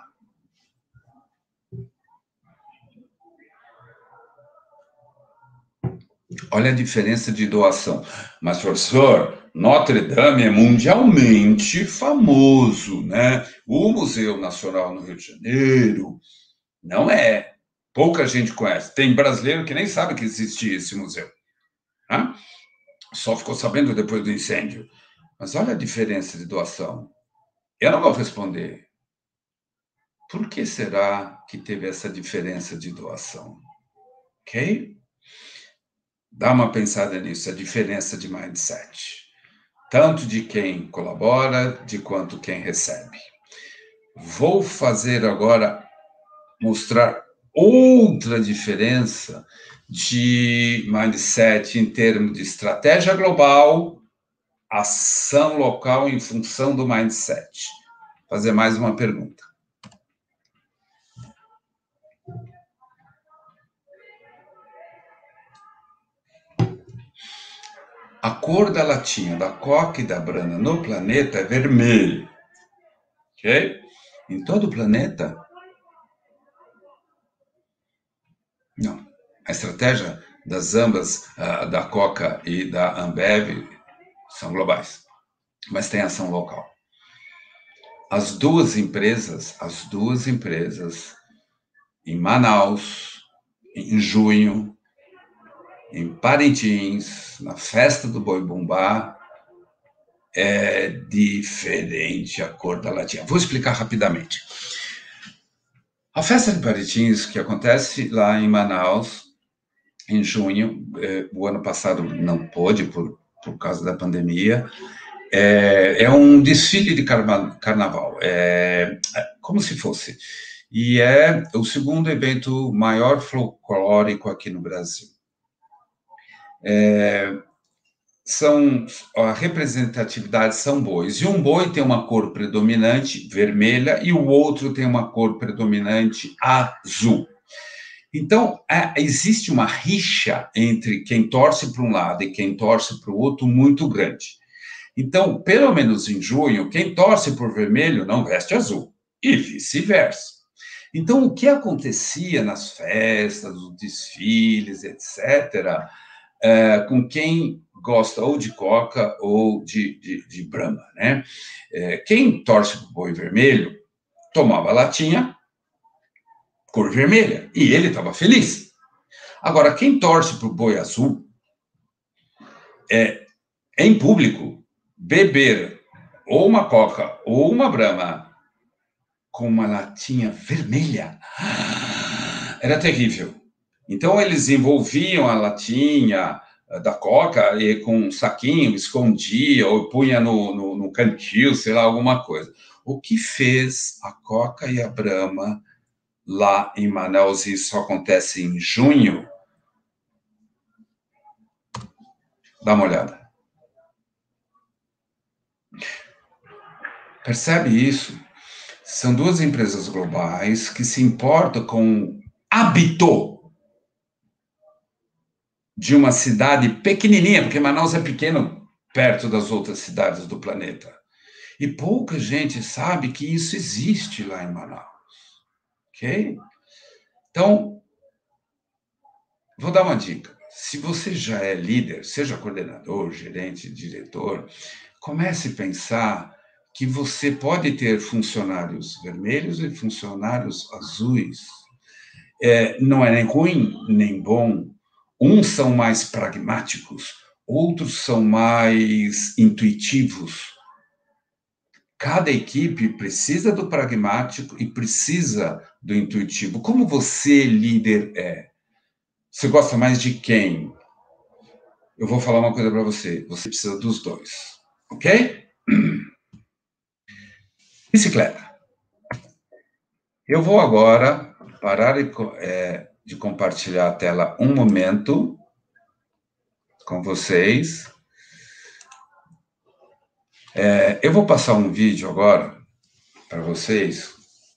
Olha a diferença de doação. Mas, professor, Notre Dame é mundialmente famoso, né? O Museu Nacional no Rio de Janeiro não é. Pouca gente conhece. Tem brasileiro que nem sabe que existia esse museu. Né? Só ficou sabendo depois do incêndio. Mas olha a diferença de doação. Eu não vou responder. Por que será que teve essa diferença de doação? Ok? Dá uma pensada nisso, a diferença de mindset. Tanto de quem colabora, de quanto quem recebe. Vou fazer agora, mostrar outra diferença de mindset em termos de estratégia global, ação local em função do mindset. Fazer mais uma pergunta. A cor da latinha da Coca e da Brahma no planeta é vermelho. Ok? Em todo o planeta? Não. A estratégia das ambas, da Coca e da Ambev, são globais. Mas tem ação local. As duas empresas, em Manaus, em junho, em Parintins, na festa do Boi Bumbá, é diferente a cor da latinha. Vou explicar rapidamente. A festa de Parintins, que acontece lá em Manaus, em junho, o ano passado não pôde por causa da pandemia, é um desfile de carnaval, como se fosse. E é o segundo evento maior folclórico aqui no Brasil. A representatividade são bois. E um boi tem uma cor predominante vermelha e o outro tem uma cor predominante azul. Então, existe uma rixa entre quem torce para um lado e quem torce para o outro muito grande. Então, pelo menos em junho, quem torce por vermelho não veste azul, e vice-versa. Então, o que acontecia nas festas, nos desfiles, etc., com quem gosta ou de Coca ou de Brahma, né? Quem torce para o boi vermelho tomava latinha, cor vermelha, e ele estava feliz. Agora, quem torce para o boi azul, em público, beber ou uma Coca ou uma Brahma com uma latinha vermelha era terrível. Então, eles envolviam a latinha da Coca e com um saquinho, escondia ou punha no cantil, sei lá, alguma coisa. O que fez a Coca e a Brahma lá em Manaus, e isso acontece em junho? Dá uma olhada. Percebe isso? São duas empresas globais que se importam com o hábito de uma cidade pequenininha, porque Manaus é pequeno perto das outras cidades do planeta. E pouca gente sabe que isso existe lá em Manaus. Ok? Então, vou dar uma dica. Se você já é líder, seja coordenador, gerente, diretor, comece a pensar que você pode ter funcionários vermelhos e funcionários azuis. Não é nem ruim, nem bom. Uns são mais pragmáticos, outros são mais intuitivos. Cada equipe precisa do pragmático e precisa do intuitivo. Como você, líder, é? Você gosta mais de quem? Eu vou falar uma coisa para você. Você precisa dos dois. Ok? Bicicleta. Eu vou agora parar de compartilhar a tela um momento com vocês. Eu vou passar um vídeo agora para vocês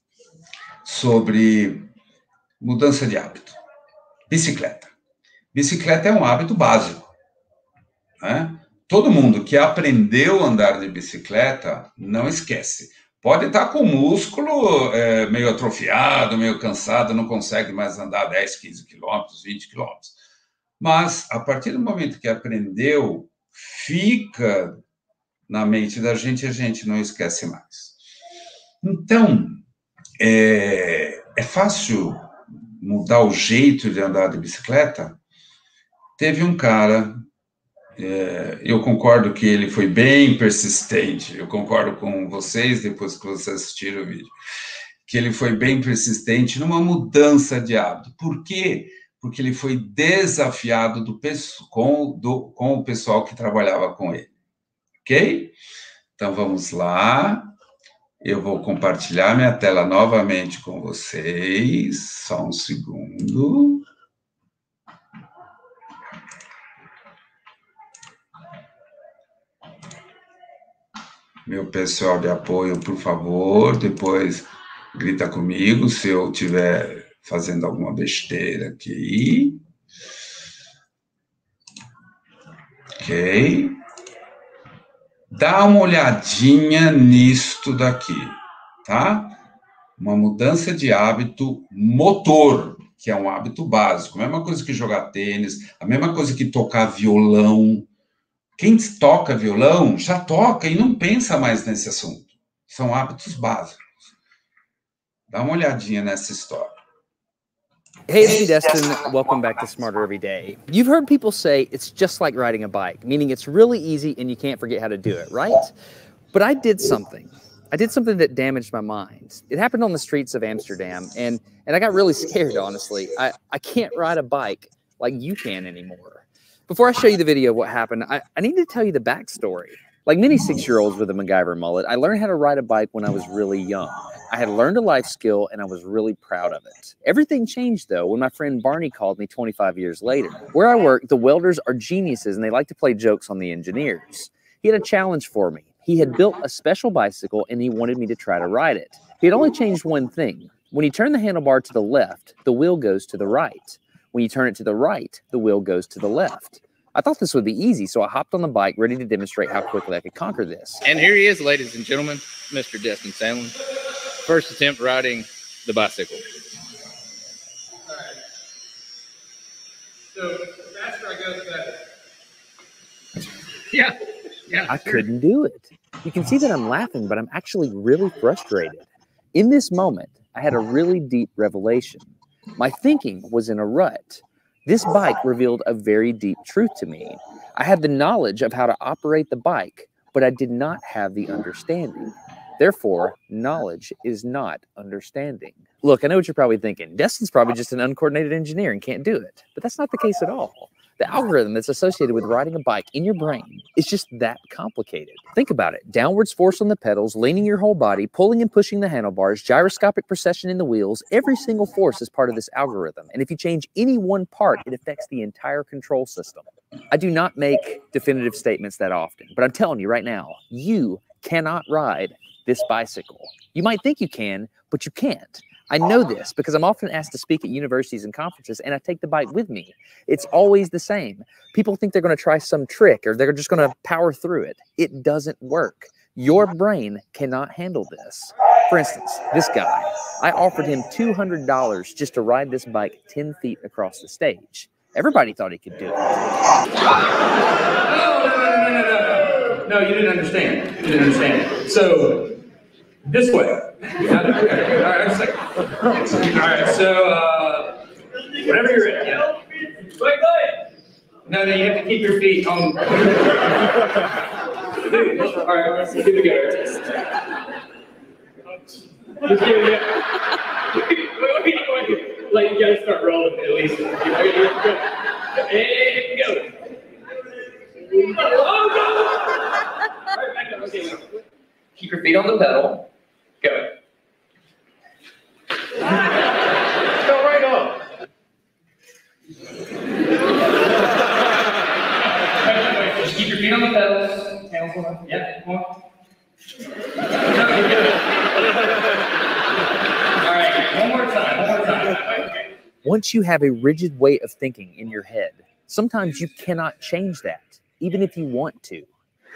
sobre mudança de hábito. Bicicleta. Bicicleta é um hábito básico, né? Todo mundo que aprendeu a andar de bicicleta não esquece. Pode estar com o músculo meio atrofiado, meio cansado, não consegue mais andar 10, 15 quilômetros, 20 quilômetros. Mas, a partir do momento que aprendeu, fica na mente da gente e a gente não esquece mais. Então, é fácil mudar o jeito de andar de bicicleta? Teve um cara, eu concordo que ele foi bem persistente, eu concordo com vocês, depois que vocês assistiram o vídeo, que ele foi bem persistente numa mudança de hábito. Por quê? Porque ele foi desafiado com o pessoal que trabalhava com ele. Ok? Então, vamos lá. Eu vou compartilhar minha tela novamente com vocês. Só um segundo. Meu pessoal de apoio, por favor, depois grita comigo se eu estiver fazendo alguma besteira aqui. Ok? Dá uma olhadinha nisto daqui, tá? Uma mudança de hábito motor, que é um hábito básico. A mesma coisa que jogar tênis, a mesma coisa que tocar violão. Quem toca violão já toca e não pensa mais nesse assunto. São hábitos básicos. Dá uma olhadinha nessa história. Hey, it's me, Destin. Welcome back to Smarter Every Day. You've heard people say it's just like riding a bike, meaning it's really easy and you can't forget how to do it, right? But I did something. I did something that damaged my mind. It happened on the streets of Amsterdam, and I got really scared, honestly. I can't ride a bike like you can anymore. Before I show you the video of what happened, I need to tell you the backstory. Like many 6-year-olds with a MacGyver mullet, I learned how to ride a bike when I was really young. I had learned a life skill and I was really proud of it. Everything changed though when my friend Barney called me 25 years later. Where I work, the welders are geniuses and they like to play jokes on the engineers. He had a challenge for me. He had built a special bicycle and he wanted me to try to ride it. He had only changed one thing. When you turn the handlebar to the left, the wheel goes to the right. When you turn it to the right, the wheel goes to the left. I thought this would be easy, so I hopped on the bike ready to demonstrate how quickly I could conquer this. And here he is, ladies and gentlemen, Mr. Destin Sandlin. First attempt riding the bicycle. All right. So the faster I go, the better. Yeah. I couldn't do it. You can see that I'm laughing, but I'm actually really frustrated. In this moment, I had a really deep revelation. My thinking was in a rut. This bike revealed a very deep truth to me. I had the knowledge of how to operate the bike, but I did not have the understanding. Therefore, knowledge is not understanding. Look, I know what you're probably thinking. Destin's probably just an uncoordinated engineer and can't do it. But that's not the case at all. The algorithm that's associated with riding a bike in your brain is just that complicated. Think about it. Downwards force on the pedals, leaning your whole body, pulling and pushing the handlebars, gyroscopic precession in the wheels. Every single force is part of this algorithm. And if you change any one part, it affects the entire control system. I do not make definitive statements that often, but I'm telling you right now, you cannot ride this bicycle. You might think you can, but you can't. I know this because I'm often asked to speak at universities and conferences, and I take the bike with me. It's always the same. People think they're going to try some trick or they're just going to power through it. It doesn't work. Your brain cannot handle this. For instance, this guy, I offered him $200 just to ride this bike 10 feet across the stage. Everybody thought he could do it. No, you didn't understand. You didn't understand. So, this way. Okay. All right, just a second. All right, so, whenever you're ready. Yeah. Wait. No, you have to keep your feet on. All right, here we go. Just give it. Wait. Like, you gotta start rolling at least. And go. Oh, no! All right, back up. Okay. Keep your feet on the pedal. Go. Go right on. Just keep your feet on the pedals. Hands on. Yeah, come on. All right, one more time. Okay. Once you have a rigid way of thinking in your head, sometimes you cannot change that, even if you want to.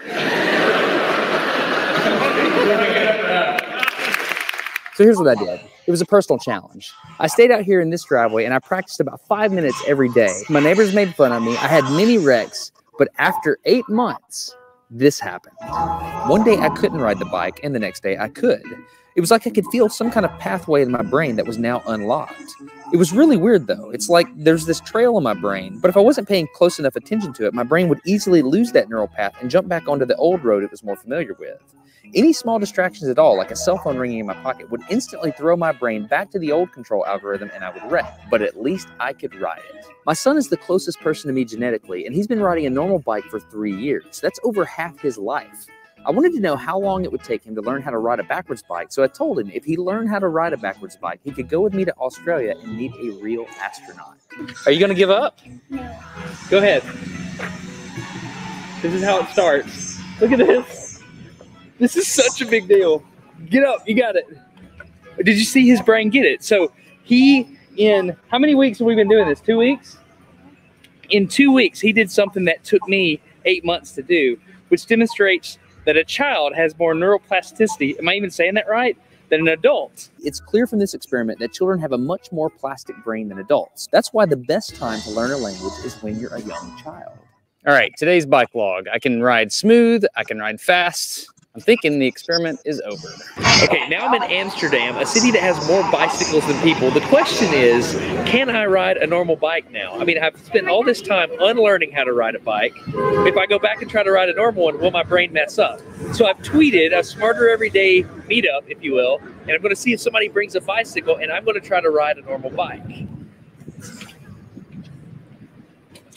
So here's what I did. It was a personal challenge. I stayed out here in this driveway and I practiced about 5 minutes every day. My neighbors made fun of me. I had many wrecks, but after 8 months, this happened. One day I couldn't ride the bike and the next day I could. It was like I could feel some kind of pathway in my brain that was now unlocked. It was really weird though. It's like there's this trail in my brain, but if I wasn't paying close enough attention to it, my brain would easily lose that neural path and jump back onto the old road it was more familiar with. Any small distractions at all, like a cell phone ringing in my pocket, would instantly throw my brain back to the old control algorithm and I would wreck. But at least I could ride it. My son is the closest person to me genetically, and he's been riding a normal bike for 3 years. That's over half his life. I wanted to know how long it would take him to learn how to ride a backwards bike, so I told him if he learned how to ride a backwards bike, he could go with me to Australia and meet a real astronaut. Are you going to give up? No. Go ahead. This is how it starts. Look at this. This is such a big deal. Get up. You got it. Did you see his brain get it? So in how many weeks have we been doing this? 2 weeks? In 2 weeks, he did something that took me 8 months to do, which demonstrates that a child has more neuroplasticity, am I even saying that right, than an adult. It's clear from this experiment that children have a much more plastic brain than adults. That's why the best time to learn a language is when you're a young child. All right, today's bike log. I can ride smooth, I can ride fast. I'm thinking the experiment is over. Okay, now I'm in Amsterdam, a city that has more bicycles than people. The question is, can I ride a normal bike now? I mean, I've spent all this time unlearning how to ride a bike. If I go back and try to ride a normal one, will my brain mess up? So I've tweeted a Smarter Everyday meetup, if you will, and I'm going to see if somebody brings a bicycle, and I'm going to try to ride a normal bike.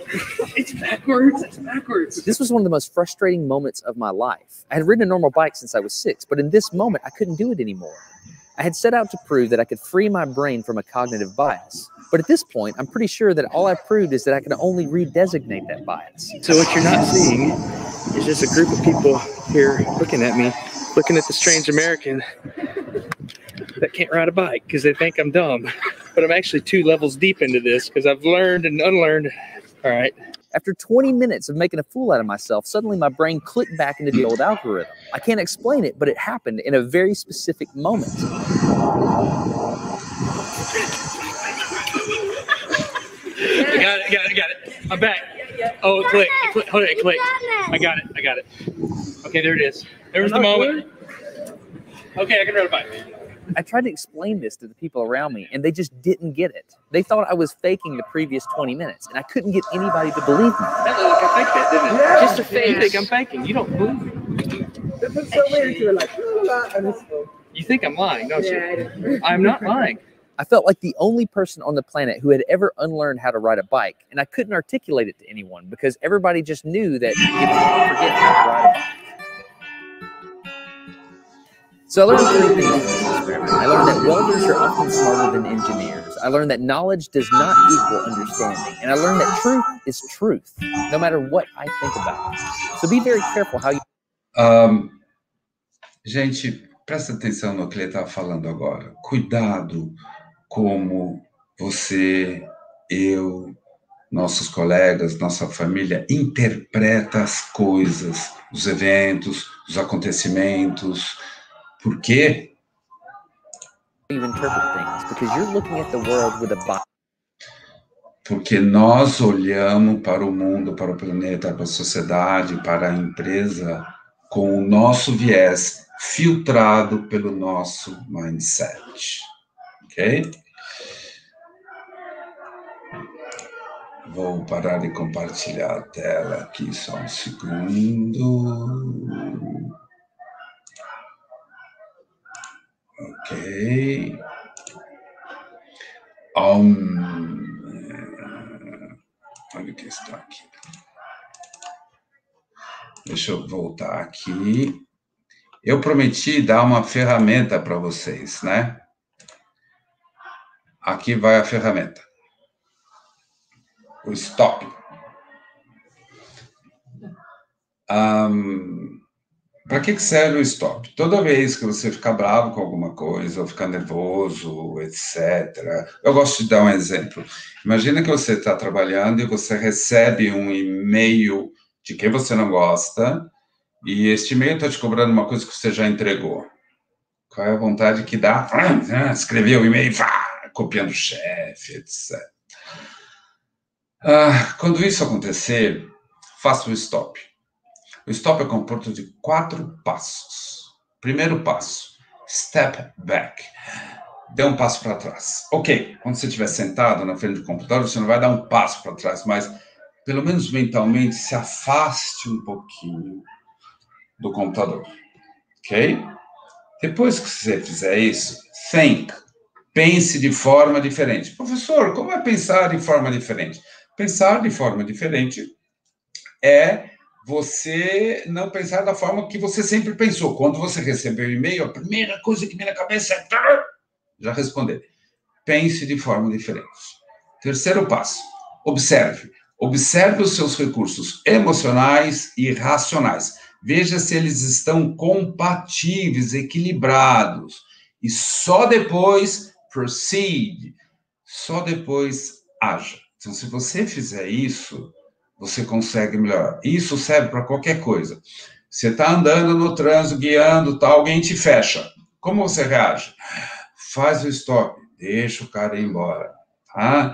It's backwards. It's backwards. This was one of the most frustrating moments of my life. I had ridden a normal bike since I was 6, but in this moment, I couldn't do it anymore. I had set out to prove that I could free my brain from a cognitive bias. But at this point, I'm pretty sure that all I proved is that I can only redesignate that bias. So what you're not seeing is just a group of people here looking at me, looking at the strange American that can't ride a bike because they think I'm dumb. But I'm actually 2 levels deep into this because I've learned and unlearned. All right. After 20 minutes of making a fool out of myself, suddenly my brain clicked back into the old algorithm. I can't explain it, but it happened in a very specific moment. I got it. I'm back. Oh, it clicked. Hold it, it clicked. I got it. Okay, there it is. There was the moment. Okay, I can ride a bike. I tried to explain this to the people around me, and they just didn't get it. They thought I was faking the previous 20 minutes, and I couldn't get anybody to believe me. That looked like I faked that, didn't it? Just a fake. You think I'm faking. You don't believe me. You think I'm lying, don't you? I'm not lying. I felt like the only person on the planet who had ever unlearned how to ride a bike, and I couldn't articulate it to anyone because everybody just knew that you can't forget how to ride a bike. So I learned 3 things from this experiment. I learned that welders are often smarter than engineers. I learned that knowledge does not equal understanding. And I learned that truth is truth, no matter what I think about it. So be very careful how you... Gente, presta atenção no que ele está falando agora. Cuidado como você, eu, nossos colegas, nossa família interpreta as coisas, os eventos, os acontecimentos. Por quê? You interpret things because you're looking at the world with a bias. Porque nós olhamos para o mundo, para o planeta, para a sociedade, para a empresa com o nosso viés filtrado pelo nosso mindset. Ok? Vou parar de compartilhar a tela aqui só um segundo. Ok. Olha o que está aqui. Deixa eu voltar aqui. Eu prometi dar uma ferramenta para vocês, né? Aqui vai a ferramenta. O stop. Para que serve o stop? Toda vez que você ficar bravo com alguma coisa, ou ficar nervoso, etc. Eu gosto de dar um exemplo. Imagina que você está trabalhando e você recebe um e-mail de quem você não gosta, e este e-mail está te cobrando uma coisa que você já entregou. Qual é a vontade que dá? Escrever o e-mail, copiando o chefe, etc. Quando isso acontecer, faça o stop. O stop é composto de 4 passos. Primeiro passo, step back. Dê um passo para trás. Ok, quando você estiver sentado na frente do computador, você não vai dar um passo para trás, mas pelo menos mentalmente se afaste um pouquinho do computador. Ok? Depois que você fizer isso, pense de forma diferente. Professor, como é pensar de forma diferente? Pensar de forma diferente é você não pensar da forma que você sempre pensou. Quando você recebeu o e-mail, a primeira coisa que vem na cabeça é... Já responder. Pense de forma diferente. Terceiro passo, observe. Observe os seus recursos emocionais e racionais. Veja se eles estão compatíveis, equilibrados. E só depois, proceed. Só depois, haja. Então, se você fizer isso, você consegue melhorar. Isso serve para qualquer coisa. Você está andando no trânsito, guiando, tá, alguém te fecha. Como você reage? Faz o stop, deixa o cara ir embora. Tá?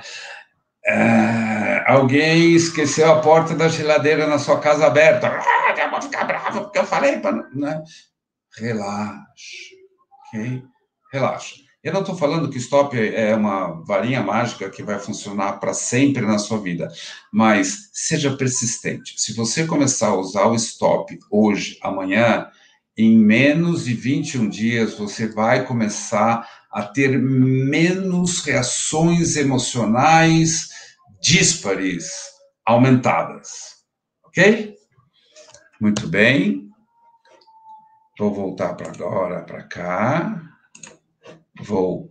Alguém esqueceu a porta da geladeira na sua casa aberta. Eu vou ficar bravo porque eu falei para... Né? Relaxa, ok? Relaxa. Eu não estou falando que stop é uma varinha mágica que vai funcionar para sempre na sua vida, mas seja persistente. Se você começar a usar o stop hoje, amanhã, em menos de 21 dias, você vai começar a ter menos reações emocionais díspares aumentadas. Ok? Muito bem. Vou voltar para agora, para cá. Vou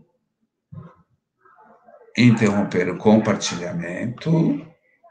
interromper o compartilhamento.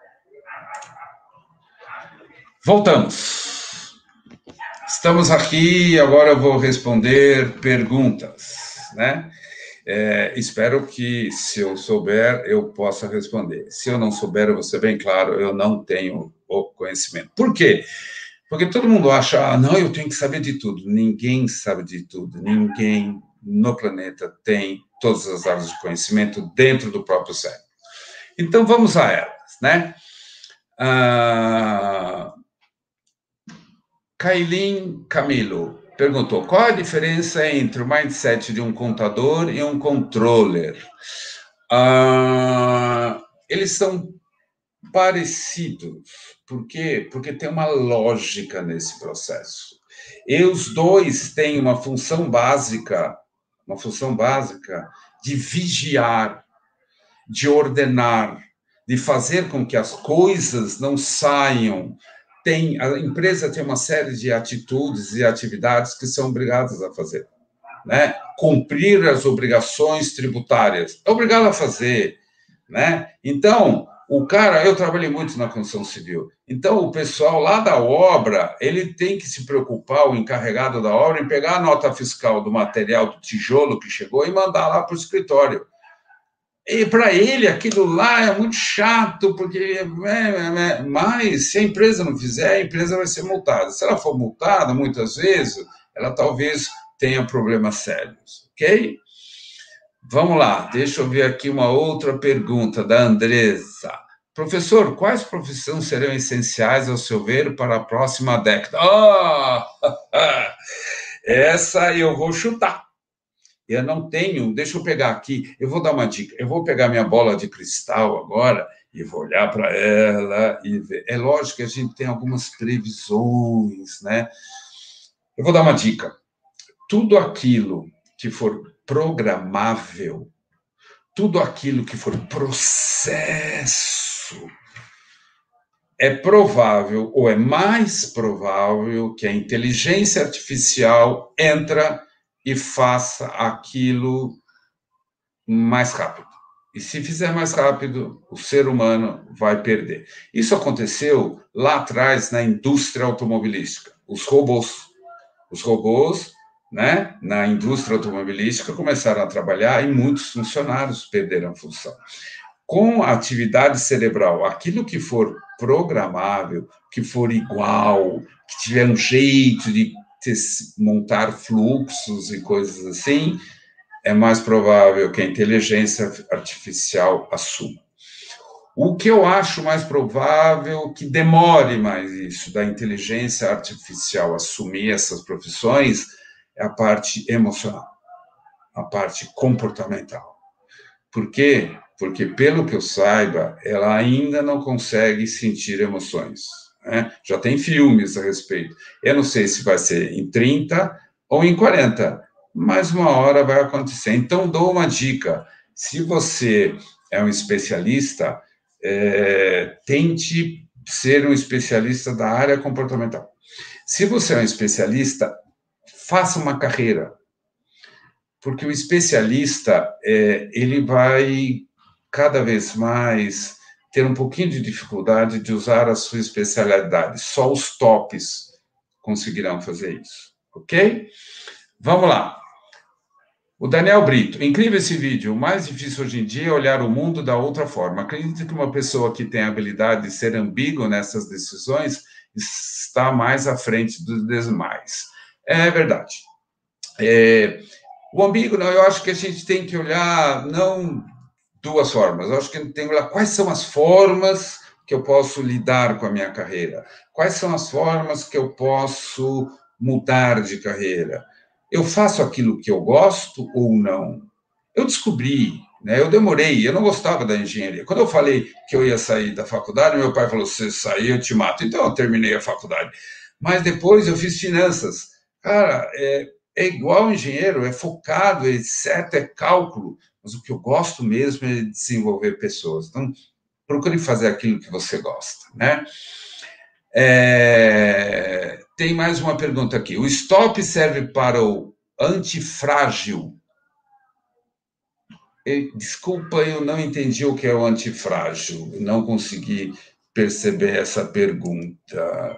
Voltamos. Estamos aqui, agora eu vou responder perguntas, né? Espero que, se eu souber, eu possa responder. Se eu não souber, eu vou ser bem claro, eu não tenho o conhecimento. Por quê? Porque todo mundo acha, não, eu tenho que saber de tudo. Ninguém sabe de tudo. Ninguém no planeta tem todas as áreas de conhecimento dentro do próprio cérebro. Então, vamos a elas, né? Kailin Camilo perguntou, qual a diferença entre o mindset de um contador e um controller? Eles são parecidos. Por quê? Porque tem uma lógica nesse processo. E os dois têm uma função básica de vigiar, de ordenar, de fazer com que as coisas não saiam. A empresa tem uma série de atitudes e atividades que são obrigadas a fazer, né? Cumprir as obrigações tributárias, é obrigado a fazer, né? Então, eu trabalhei muito na construção civil, então o pessoal lá da obra, ele tem que se preocupar, o encarregado da obra, em pegar a nota fiscal do material, do tijolo que chegou e mandar lá para o escritório. E para ele, aquilo lá é muito chato, porque... Mas, se a empresa não fizer, a empresa vai ser multada. Se ela for multada, muitas vezes, ela talvez tenha problemas sérios, ok? Vamos lá, deixa eu ver aqui uma outra pergunta da Andressa. Professor, quais profissões serão essenciais, ao seu ver, para a próxima década? Essa eu vou chutar. Eu não tenho, deixa eu pegar aqui, eu vou dar uma dica, eu vou pegar minha bola de cristal agora e vou olhar para ela e ver. É lógico que a gente tem algumas previsões, né? Eu vou dar uma dica. Tudo aquilo que for programável, tudo aquilo que for processo, é provável, ou é mais provável, que a inteligência artificial entra e faça aquilo mais rápido. E se fizer mais rápido, o ser humano vai perder. Isso aconteceu lá atrás na indústria automobilística. Os robôs, né, na indústria automobilística começaram a trabalhar e muitos funcionários perderam a função. Com a atividade cerebral, aquilo que for programável, que for igual, que tiver um jeito de montar fluxos e coisas assim, é mais provável que a inteligência artificial assuma. O que eu acho mais provável que demore mais isso, da inteligência artificial assumir essas profissões, é a parte emocional, a parte comportamental. Por quê? Porque, pelo que eu saiba, ela ainda não consegue sentir emoções. Já tem filmes a respeito. Eu não sei se vai ser em 30 ou em 40, mas uma hora vai acontecer. Então, dou uma dica. Se você é um especialista, tente ser um especialista da área comportamental. Se você é um especialista, faça uma carreira. Porque o especialista, ele vai cada vez mais ter um pouquinho de dificuldade de usar a sua especialidade. Só os tops conseguirão fazer isso, ok? Vamos lá. O Daniel Brito, incrível esse vídeo. O mais difícil hoje em dia é olhar o mundo da outra forma. Acredito que uma pessoa que tem a habilidade de ser ambíguo nessas decisões está mais à frente dos demais. É verdade. O ambíguo, eu acho que a gente tem que olhar, não duas formas, eu acho que a gente tem que olhar quais são as formas que eu posso lidar com a minha carreira, quais são as formas que eu posso mudar de carreira. Eu faço aquilo que eu gosto ou não? Eu descobri, né, eu demorei, eu não gostava da engenharia. Quando eu falei que eu ia sair da faculdade, meu pai falou, se sair eu te mato. Então eu terminei a faculdade. Mas depois eu fiz finanças. Cara, é igual engenheiro, é focado, etc., é cálculo, mas o que eu gosto mesmo é desenvolver pessoas. Então, procure fazer aquilo que você gosta, né? Tem mais uma pergunta aqui. O stop serve para o antifrágil? Desculpa, eu não entendi o que é o antifrágil. Não consegui perceber essa pergunta.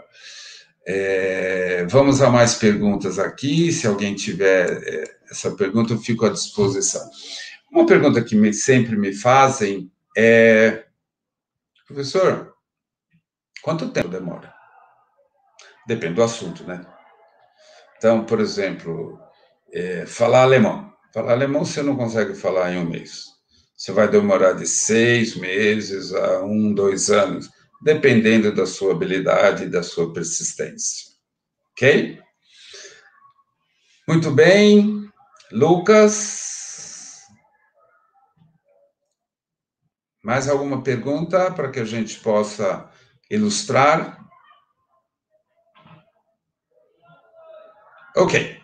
Vamos a mais perguntas aqui. Se alguém tiver essa pergunta, eu fico à disposição. Uma pergunta que sempre me fazem é: professor, quanto tempo demora? Depende do assunto, né? Então, por exemplo, falar alemão. Falar alemão você não consegue falar em um mês. Você vai demorar de 6 meses a 1, 2 anos, dependendo da sua habilidade e da sua persistência. Ok? Muito bem. Lucas? Mais alguma pergunta para que a gente possa ilustrar? Ok.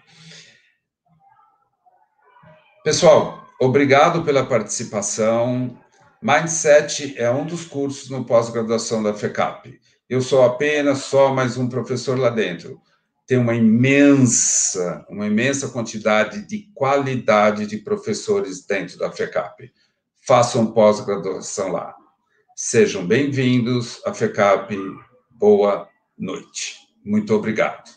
Pessoal, obrigado pela participação. Mindset é um dos cursos no pós-graduação da FECAP. Eu sou apenas só mais um professor lá dentro. Tem uma imensa quantidade de qualidade de professores dentro da FECAP. Façam pós-graduação lá. Sejam bem-vindos à FECAP. Boa noite. Muito obrigado.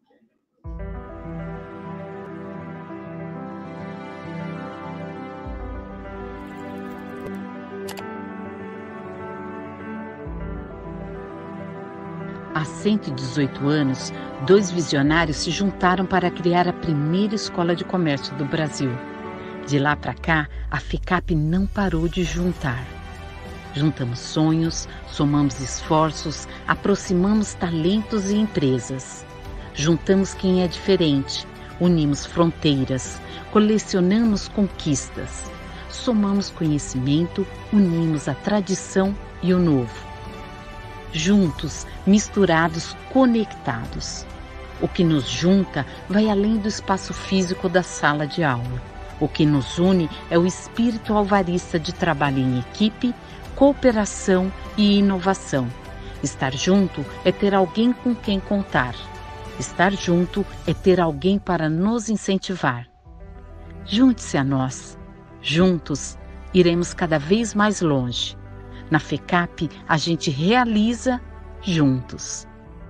Há 118 anos, 2 visionários se juntaram para criar a primeira escola de comércio do Brasil. De lá para cá, a FECAP não parou de juntar. Juntamos sonhos, somamos esforços, aproximamos talentos e empresas. Juntamos quem é diferente, unimos fronteiras, colecionamos conquistas. Somamos conhecimento, unimos a tradição e o novo. Juntos, misturados, conectados. O que nos junta vai além do espaço físico da sala de aula. O que nos une é o espírito alvarista de trabalho em equipe, cooperação e inovação. Estar junto é ter alguém com quem contar. Estar junto é ter alguém para nos incentivar. Junte-se a nós. Juntos, iremos cada vez mais longe. Na FECAP, a gente realiza juntos.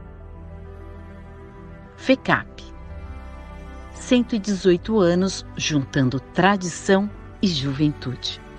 FECAP. 118 anos juntando tradição e juventude.